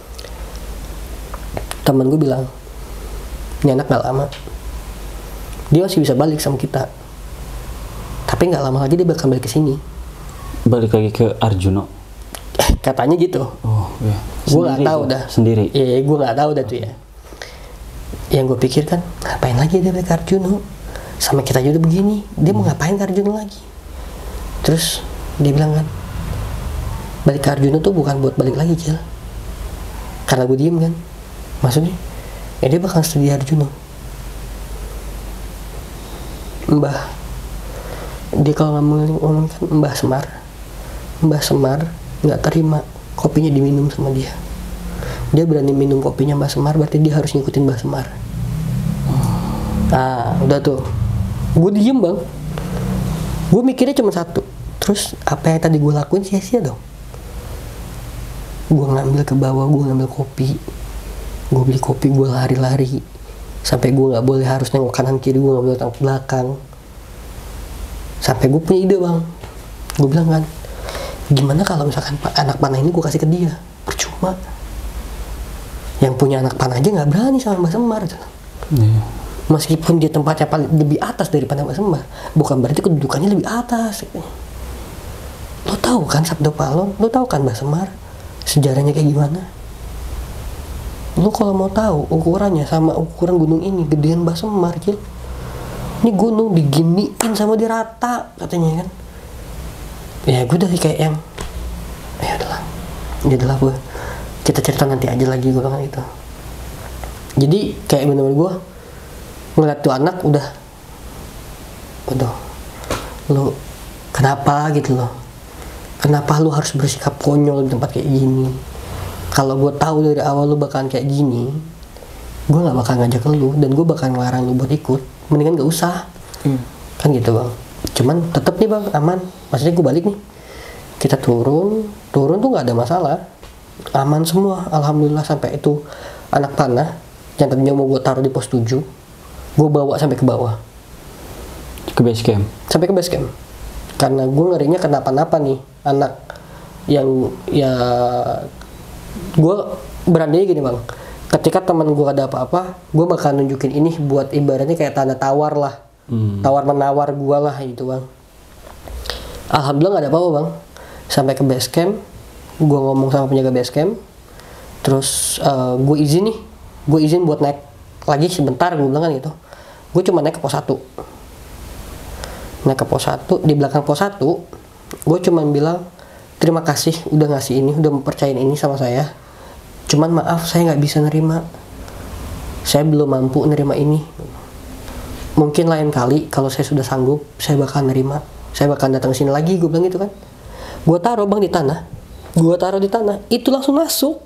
Temen gue bilang, ini anak gak lama, dia masih bisa balik sama kita, tapi nggak lama lagi dia bakal balik ke sini. Balik lagi ke Arjuno? Katanya gitu. Oh, iya. Gue nggak tahu dah. Sendiri? Iya, gue nggak tahu dah tuh ya. Yang gue pikirkan, ngapain lagi dia balik ke Arjuno? Sama kita aja udah begini, dia hmm. mau ngapain ke Arjuno lagi? Terus dia bilang kan, balik ke Arjuno tuh bukan buat balik lagi, Cil. Karena gue diem kan. Maksudnya, ya dia bakal studi Arjuno. Mbah, dia kalau ngomong kan Mbah Semar, Mbah Semar nggak terima kopinya diminum sama dia. Dia berani minum kopinya Mbah Semar, berarti dia harus ngikutin Mbah Semar. Ah, udah tuh. Gue diem bang. Gue mikirnya cuma satu. Terus apa yang tadi gue lakuin sia-sia dong. Gue ngambil ke bawah, gue ngambil kopi. Gue beli kopi, gue lari-lari sampai gue nggak boleh harus nengok kanan kiri, gue nggak boleh tengok belakang. Sampai gue punya ide bang, gue bilang kan, gimana kalau misalkan anak panah ini gue kasih ke dia, percuma. Yang punya anak panah aja nggak berani sama Mbak Semar. Yeah. Meskipun dia tempatnya paling lebih atas daripada Mbah Semar, bukan berarti kedudukannya lebih atas. Lo tahu kan Sabda Palon? Lo tahu kan Mbah Semar? Sejarahnya kayak gimana? Lo kalau mau tahu ukurannya sama ukuran gunung ini, gedean Mbah Semar, Cil. Ini gunung diginiin sama dia rata katanya kan. Ya gue udah kayak yang, ya udahlah, ya udahlah gue. Kita cerita nanti aja lagi gue bilang gitu. Jadi kayak bener-bener gue ngeliat tuh anak udah, waduh, lo kenapa gitu loh? Kenapa lo harus bersikap konyol di tempat kayak gini? Kalau gue tahu dari awal lo bakalan kayak gini, gue nggak bakal ngajak lo dan gue bakal ngelarang lo buat ikut. Mendingan nggak usah, hmm. kan gitu bang. Cuman tetep nih bang aman. Maksudnya gue balik nih, kita turun, turun tuh nggak ada masalah, aman semua. Alhamdulillah sampai itu anak panah yang tadinya mau gue taruh di pos tujuh. Gue bawa sampai ke bawah, ke base camp, sampai ke base camp, karena gue ngerinya kenapa-napa nih anak yang ya gue beraninya gini bang, ketika teman gue ada apa-apa, gue bakal nunjukin ini buat ibaratnya kayak tanda tawar lah, hmm. tawar menawar gue lah gitu bang. Alhamdulillah nggak ada apa-apa bang, sampai ke base camp, gue ngomong sama penjaga base camp, terus uh, gue izin nih, gue izin buat naik lagi sebentar, gue bilang kan gitu. Gue cuma naik ke pos satu, naik ke pos satu, di belakang pos satu gue cuma bilang terima kasih udah ngasih ini, udah mempercayain ini sama saya, cuman maaf saya nggak bisa nerima, saya belum mampu nerima ini, mungkin lain kali kalau saya sudah sanggup saya bakal nerima, saya bakal datang sini lagi, gue bilang gitu kan. Gue taruh bang di tanah, gue taruh di tanah, itu langsung masuk.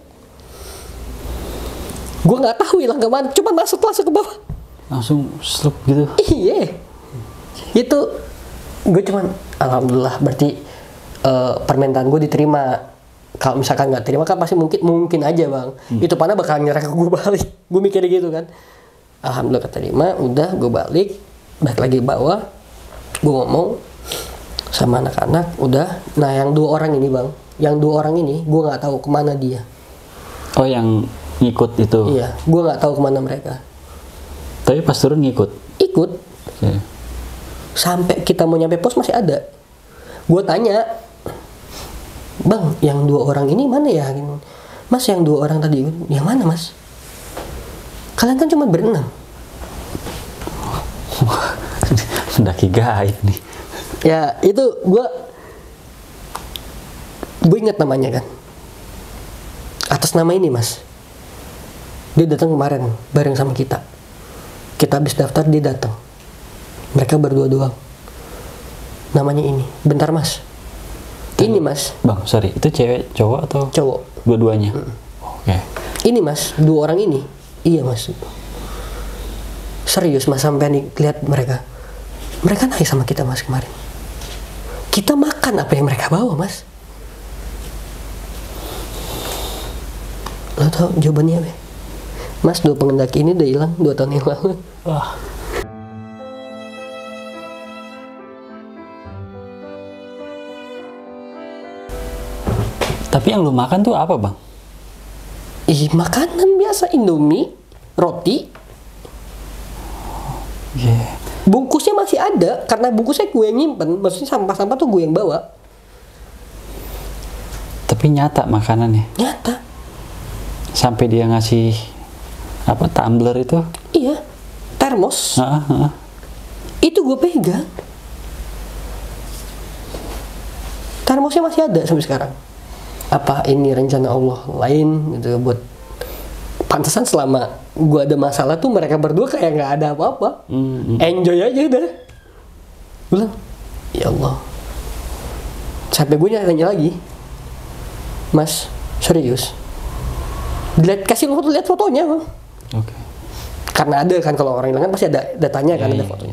Gue nggak tahu hilang kemana, cuma masuk langsung ke bawah. Langsung sluk gitu. Iya, itu gue cuman alhamdulillah berarti uh, permintaan gue diterima. Kalau misalkan nggak terima kan pasti mungkin mungkin aja bang, hmm. itu panah bakal nyerah ke gue balik. Gue mikirnya gitu kan. Alhamdulillah keterima, udah gue balik, balik lagi ke bawah. Gue ngomong sama anak-anak, udah. Nah yang dua orang ini bang, yang dua orang ini gue nggak tahu kemana dia. Oh yang ngikut itu? Iya, gue nggak tahu kemana mereka. Tapi pas turun ngikut? Ikut. Okay. Sampai kita mau nyampe pos masih ada. Gue tanya, bang, yang dua orang ini mana ya? Mas, yang dua orang tadi, yang mana mas? Kalian kan cuma berenam. Mendaki gaib nih. Ya itu gue, gue ingat namanya kan. Atas nama ini mas, dia datang kemarin bareng sama kita. Kita habis daftar dia datang. Mereka berdua doang. Namanya ini. Bentar mas. Ini mas. Bang, sorry, itu cewek, cowok atau? Cowok. Dua-duanya. Mm. Oke. Okay. Ini mas, dua orang ini. Iya mas. Serius mas sampai nih lihat mereka. Mereka naik sama kita mas kemarin. Kita makan apa yang mereka bawa mas. Lo tau jawabannya apa? Mas, dua pengendaki ini udah hilang dua tahun yang lalu. Wah. Tapi yang lu makan tuh apa bang? Ih, makanan biasa, Indomie, roti. Yeah. Bungkusnya masih ada, karena bungkusnya gue yang nyimpen. Maksudnya sampah-sampah tuh gue yang bawa. Tapi nyata makanannya? Nyata. Sampai dia ngasih apa, tumbler itu? Iya, termos. Uh, uh. Itu gue pegang. Termosnya masih ada sampai sekarang. Apa ini rencana Allah lain gitu buat pantesan selama gue ada masalah tuh mereka berdua kayak nggak ada apa-apa. Mm, mm. Enjoy aja udah. Bilang, ya Allah. Sampai gue nanya lagi, Mas, serius? Dilihat, kasih foto, lihat fotonya bang. Oke. Okay. Karena ada kan kalau orang hilang kan pasti ada datanya kan, yeah, ada fotonya.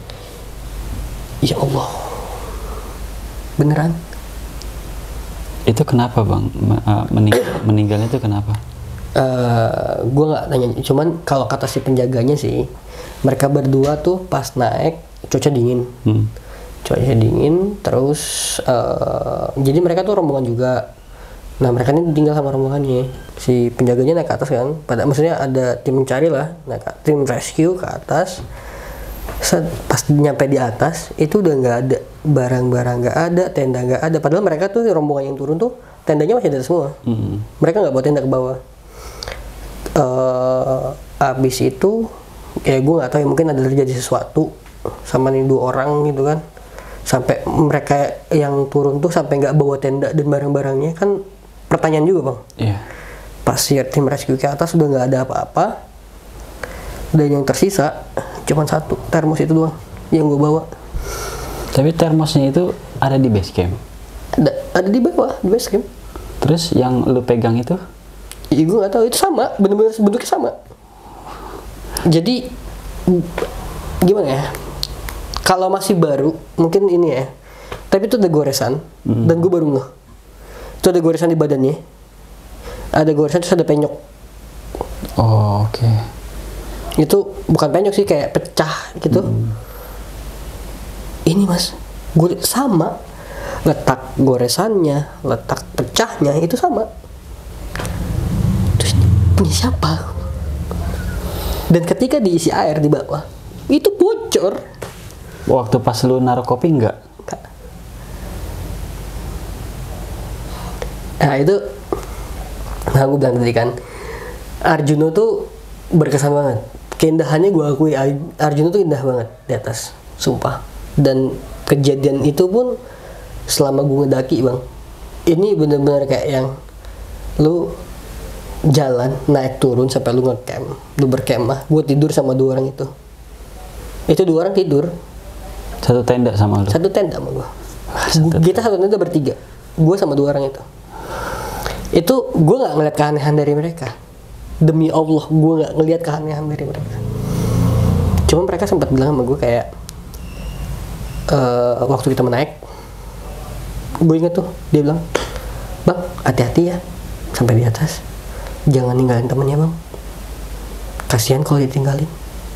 Ya Allah, beneran? Itu kenapa bang? Meninggal, meninggalnya itu kenapa? Uh, gue nggak tanya, cuman kalau kata si penjaganya sih, mereka berdua tuh pas naik cuaca dingin, hmm. cuaca dingin, terus uh, jadi mereka tuh rombongan juga. Nah mereka ini tinggal sama rombongannya. Si penjaganya naik ke atas kan. Pada maksudnya ada tim mencari lah, naik ke, tim rescue ke atas. Set, pas nyampe di atas itu udah nggak ada barang-barang, nggak ada tenda, nggak ada. Padahal mereka tuh rombongan yang turun tuh tendanya masih ada semua. Mm-hmm. Mereka nggak bawa tenda ke bawah. Uh, abis itu ya gue nggak tahu ya, mungkin ada terjadi sesuatu sama nih dua orang gitu kan. Sampai mereka yang turun tuh sampai nggak bawa tenda dan barang-barangnya kan. Pertanyaan juga bang, yeah. Pas tim rescue ke atas udah nggak ada apa-apa, dan yang tersisa cuma satu termos itu doang yang gue bawa. Tapi termosnya itu ada di base camp? Ada, ada di bawah di base camp. Terus yang lu pegang itu? Iya gue nggak tahu, itu sama, bener-bener bentuknya sama. Jadi gimana ya? Kalau masih baru mungkin ini ya, tapi itu ada goresan mm. dan gue baru ngeh. Itu ada goresan di badannya, ada goresan terus ada penyok. Oh oke. Okay. Itu bukan penyok sih, kayak pecah gitu. Hmm. Ini mas, gue sama, letak goresannya, letak pecahnya itu sama. Terus punya siapa? Dan ketika diisi air di bawah, itu bocor. Waktu pas lu naruh kopi enggak? Nah itu, nah gue bilang tadi kan, Arjuno tuh berkesan banget. Keindahannya gue akui, Arjuno tuh indah banget di atas, sumpah. Dan kejadian itu pun selama gue ngedaki bang, ini bener-bener kayak yang lu jalan naik turun sampai lu ngecamp, lu berkemah. Gue tidur sama dua orang itu. Itu dua orang tidur. Satu tenda sama lu? Satu tenda sama gue. Kita satu tenda bertiga. Gue sama dua orang itu. Itu gue nggak ngeliat keanehan dari mereka, demi Allah gue nggak ngeliat keanehan dari mereka. Cuma mereka sempat bilang sama gue kayak uh, waktu kita menaik, gue inget tuh dia bilang, bang hati-hati ya sampai di atas, jangan ninggalin temennya bang, kasihan kalau ditinggalin.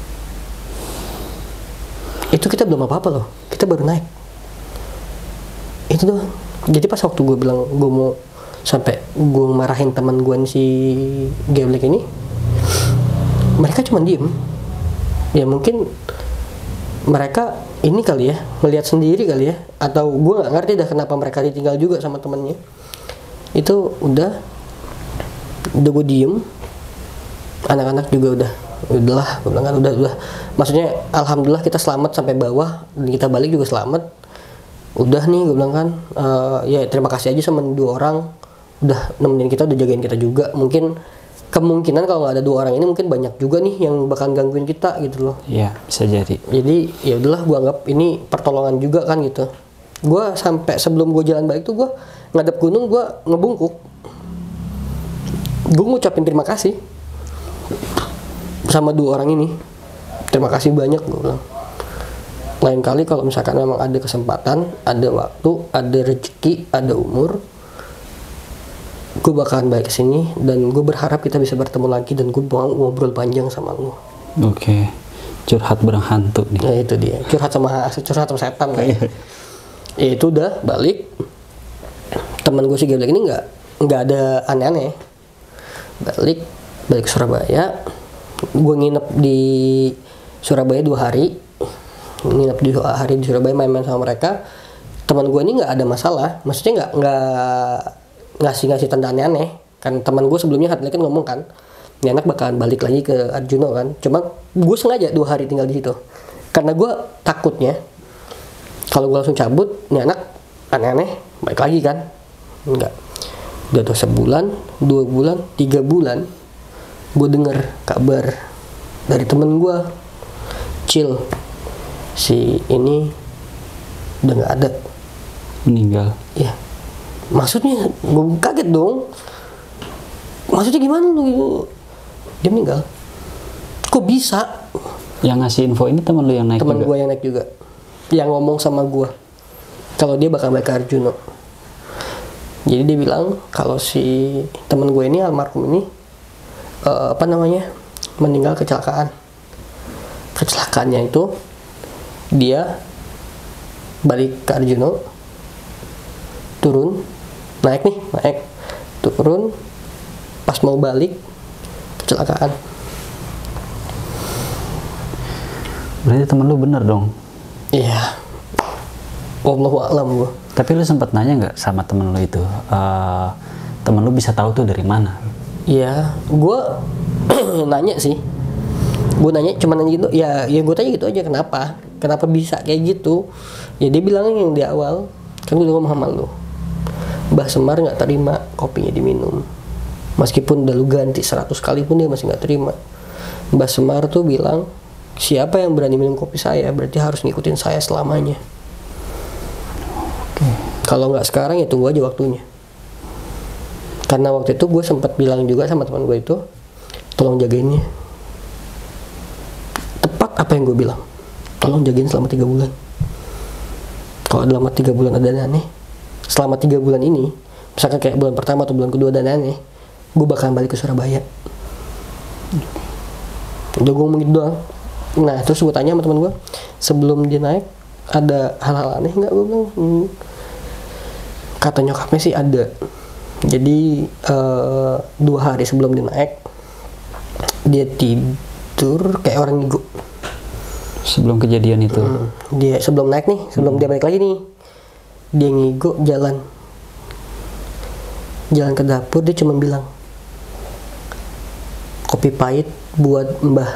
Itu kita belum apa-apa loh, kita baru naik. Itu doang. Jadi pas waktu gue bilang gue mau sampai gue marahin teman gue si Geblek ini, mereka cuma diem. Ya mungkin mereka ini kali ya, ngelihat sendiri kali ya, atau gue nggak ngerti dah kenapa mereka ditinggal juga sama temennya. Itu udah udah gue diem, anak-anak juga udah udahlah, gue bilang kan udah udah maksudnya alhamdulillah kita selamat sampai bawah dan kita balik juga selamat. Udah nih gue bilang kan, uh, ya terima kasih aja sama dua orang udah nemenin kita, udah jagain kita juga. Mungkin kemungkinan kalau nggak ada dua orang ini mungkin banyak juga nih yang bakal gangguin kita gitu loh. Iya bisa jadi. Jadi ya udahlah gue anggap ini pertolongan juga kan gitu. Gue sampai sebelum gue jalan balik tuh gue ngadep gunung, gue ngebungkuk, gue ngucapin terima kasih sama dua orang ini. Terima kasih banyak gue bilang. Lain kali kalau misalkan memang ada kesempatan, ada waktu, ada rezeki, ada umur, gue bakalan balik ke sini dan gue berharap kita bisa bertemu lagi dan gue mau ngobrol panjang sama lu. Oke, okay. Curhat bareng hantu nih. Ya itu dia, curhat sama curhat sama setan kayak. Ya itu udah balik. Teman gue si Geblek ini nggak nggak ada aneh-aneh. Balik balik ke Surabaya. Gue nginep di Surabaya dua hari. Nginep di dua hari di Surabaya, main-main sama mereka. Teman gue ini nggak ada masalah, maksudnya nggak nggak ngasih-ngasih tanda aneh-aneh. Kan teman gue sebelumnya Hadley kan ngomong kan, ini anak bakalan balik lagi ke Arjuno kan. Cuma gue sengaja dua hari tinggal di situ karena gue takutnya kalau gue langsung cabut, ini anak aneh-aneh balik lagi kan. Enggak, udah tuh sebulan, dua bulan, tiga bulan, gue denger kabar dari temen gue, Cil, si ini udah nggak ada, meninggal. Iya. Maksudnya gue kaget dong. Maksudnya gimana lu? Dia meninggal. Kok bisa? Yang ngasih info ini teman lu yang naik teman juga? Teman gue yang naik juga. Yang ngomong sama gue kalau dia bakal balik ke Arjuno. Jadi dia bilang kalau si teman gue ini, almarhum ini, uh, apa namanya, meninggal kecelakaan. Kecelakaannya itu dia balik ke Arjuno, turun, naik nih, naik, turun, pas mau balik kecelakaan. Berarti temen lu bener dong? Iya. Wallahu a'lam gua. Tapi lu sempat nanya nggak sama temen lu itu, uh, temen lu bisa tahu tuh dari mana? Iya, gua nanya sih. Gue nanya cuma nanya gitu, ya ya gue tanya gitu aja, kenapa? Kenapa bisa kayak gitu? Ya dia bilangnya yang di awal, kan gue udah ngomong sama lu, Mbah Semar nggak terima kopinya diminum. Meskipun udah lu ganti seratus kali pun dia masih nggak terima. Mbah Semar tuh bilang, siapa yang berani minum kopi saya berarti harus ngikutin saya selamanya. Okay. Kalau nggak sekarang ya tunggu aja waktunya. Karena waktu itu gue sempat bilang juga sama teman gue itu, tolong jagainnya. Tepat apa yang gue bilang, tolong jagain selama tiga bulan. Kalau selama tiga bulan ada aneh, selama tiga bulan ini, misalkan kayak bulan pertama atau bulan kedua ada aneh, gue bakalan balik ke Surabaya. Udah gue ngomong gitu doang. Nah terus gue tanya sama teman gue, sebelum dia naik ada hal-hal aneh nggak? Gue bilang, hmm. Kata nyokapnya sih ada. Jadi uh, dua hari sebelum dia naik, dia tidur kayak orang ngigo. Sebelum kejadian itu? Hmm, dia sebelum naik nih, sebelum hmm. dia balik lagi nih, dia ngigo jalan, jalan ke dapur, dia cuma bilang, kopi pahit buat Mbah,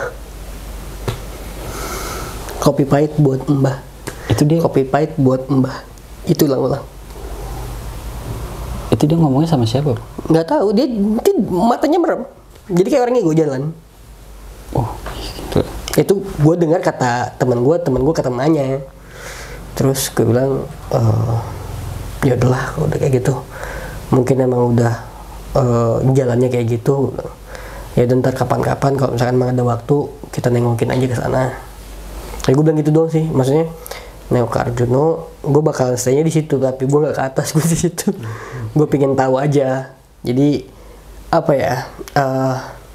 kopi pahit buat Mbah. Itu dia? Kopi pahit buat Mbah. Itu ulang-ulang. Itu dia ngomongnya sama siapa? Nggak tahu, dia, dia matanya merem. Jadi kayak orang ngigo jalan. Oh, gitu. Itu gue dengar kata teman gue, teman gue kata nanya. Terus gue bilang, uh, ya udahlah, udah kayak gitu. Mungkin emang udah uh, jalannya kayak gitu. Ya ntar kapan-kapan kalau misalkan emang ada waktu, kita nengokin aja ke sana. Ya gue bilang gitu doang sih, maksudnya nengok ke Arjuno, gue bakalan stay-nya di situ, tapi gue nggak ke atas, gue di situ. Hmm. Gue pengen tahu aja. Jadi apa ya? Uh,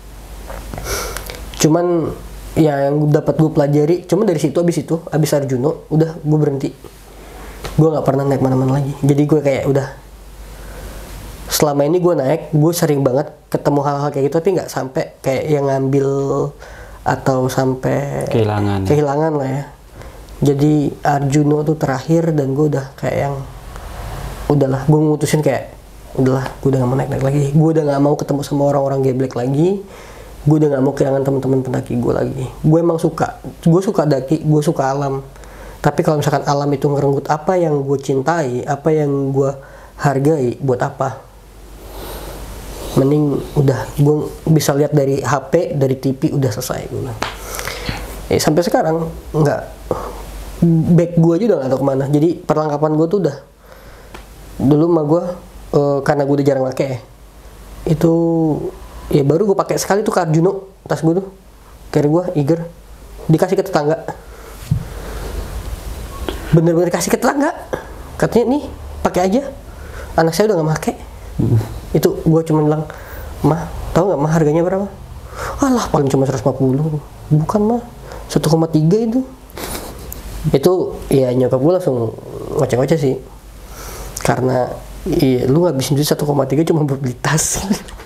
cuman ya yang dapat gue pelajari, cuman dari situ abis itu, abis Arjuno, udah gue berhenti. Gue nggak pernah naik mana-mana lagi. Jadi gue kayak udah. Selama ini gue naik, gue sering banget ketemu hal-hal kayak gitu, tapi nggak sampai kayak yang ngambil atau sampai kehilangan. Kehilangan lah ya. Jadi Arjuno tuh terakhir dan gue udah kayak yang udahlah, gue mutusin kayak udahlah, gue udah gak mau naik-naik lagi, gue udah gak mau ketemu sama orang-orang geblek lagi, gue udah gak mau kehilangan teman-teman pendaki gue lagi. Gue emang suka, gue suka daki, gue suka alam, tapi kalau misalkan alam itu ngerenggut apa yang gue cintai, apa yang gue hargai, buat apa? Mending udah gue bisa lihat dari H P, dari T V, udah selesai gue. Eh, sampai sekarang nggak, bag gue aja udah nggak tahu kemana. Jadi perlengkapan gue tuh udah, dulu mah gue uh, karena gue udah jarang pakai, itu ya baru gue pakai sekali tuh ke Arjuno, tas gue tuh, carry gue, Iger, dikasih ke tetangga, bener-bener kasih ke tetangga, katanya nih pakai aja, anak saya udah nggak pakai. Hmm. Itu gue cuma bilang, mah tahu nggak mah harganya berapa? Alah paling cuma seratus lima puluh, bukan mah satu koma tiga itu. Itu ya nyokap gue langsung ngoceh-ngoceh sih, karena iya, lu ngabisin duit satu koma tiga cuma buat beli tas.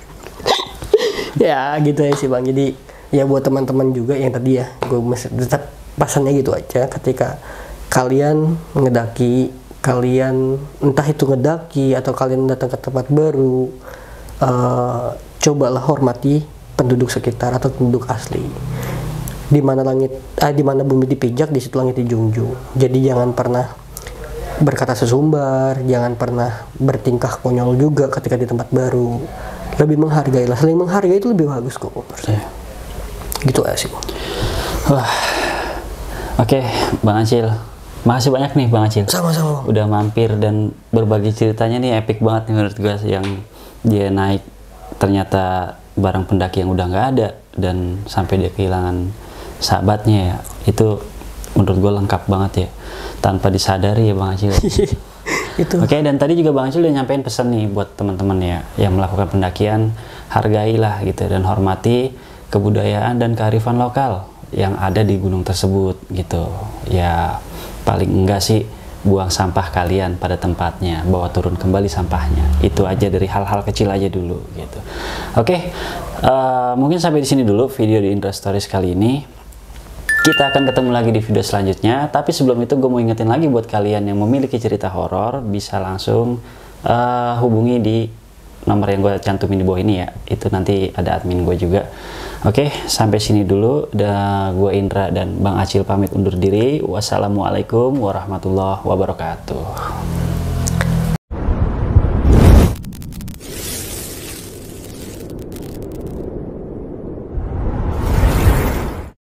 Ya gitu ya sih bang. Jadi ya buat teman-teman juga yang tadi ya, gue masih tetap pasannya gitu aja, ketika kalian ngedaki, kalian entah itu ngedaki atau kalian datang ke tempat baru, uh, cobalah hormati penduduk sekitar atau penduduk asli. Di mana langit, ah di mana bumi dipijak, di situ langit dijunjung. Jadi jangan pernah berkata sesumbar, jangan pernah bertingkah konyol juga ketika di tempat baru. Lebih menghargailah, saling menghargai itu lebih bagus kok. Ya. Gitu aja sih. Wah, oke, okay, Bang Acil. Makasih banyak nih Bang Acil. Sama-sama. Udah mampir dan berbagi ceritanya nih, epic banget nih menurut gue, yang dia naik ternyata barang pendaki yang udah nggak ada dan sampai dia kehilangan sahabatnya ya. Itu menurut gue lengkap banget ya, tanpa disadari ya Bang Acil. Itu. Oke, okay, dan tadi juga Bang Acil udah nyampein pesan nih buat teman-teman ya yang melakukan pendakian, hargailah gitu dan hormati kebudayaan dan kearifan lokal yang ada di gunung tersebut gitu. Ya paling enggak sih buang sampah kalian pada tempatnya, bawa turun kembali sampahnya. Itu aja, dari hal-hal kecil aja dulu gitu. Oke, okay, uh, mungkin sampai di sini dulu video di Indra Stories kali ini. Kita akan ketemu lagi di video selanjutnya. Tapi sebelum itu gue mau ingetin lagi buat kalian yang memiliki cerita horor, bisa langsung uh, hubungi di nomor yang gue cantumin di bawah ini ya. Itu nanti ada admin gue juga. Oke, sampai sini dulu. Dan gue Indra dan Bang Acil pamit undur diri. Wassalamualaikum warahmatullahi wabarakatuh.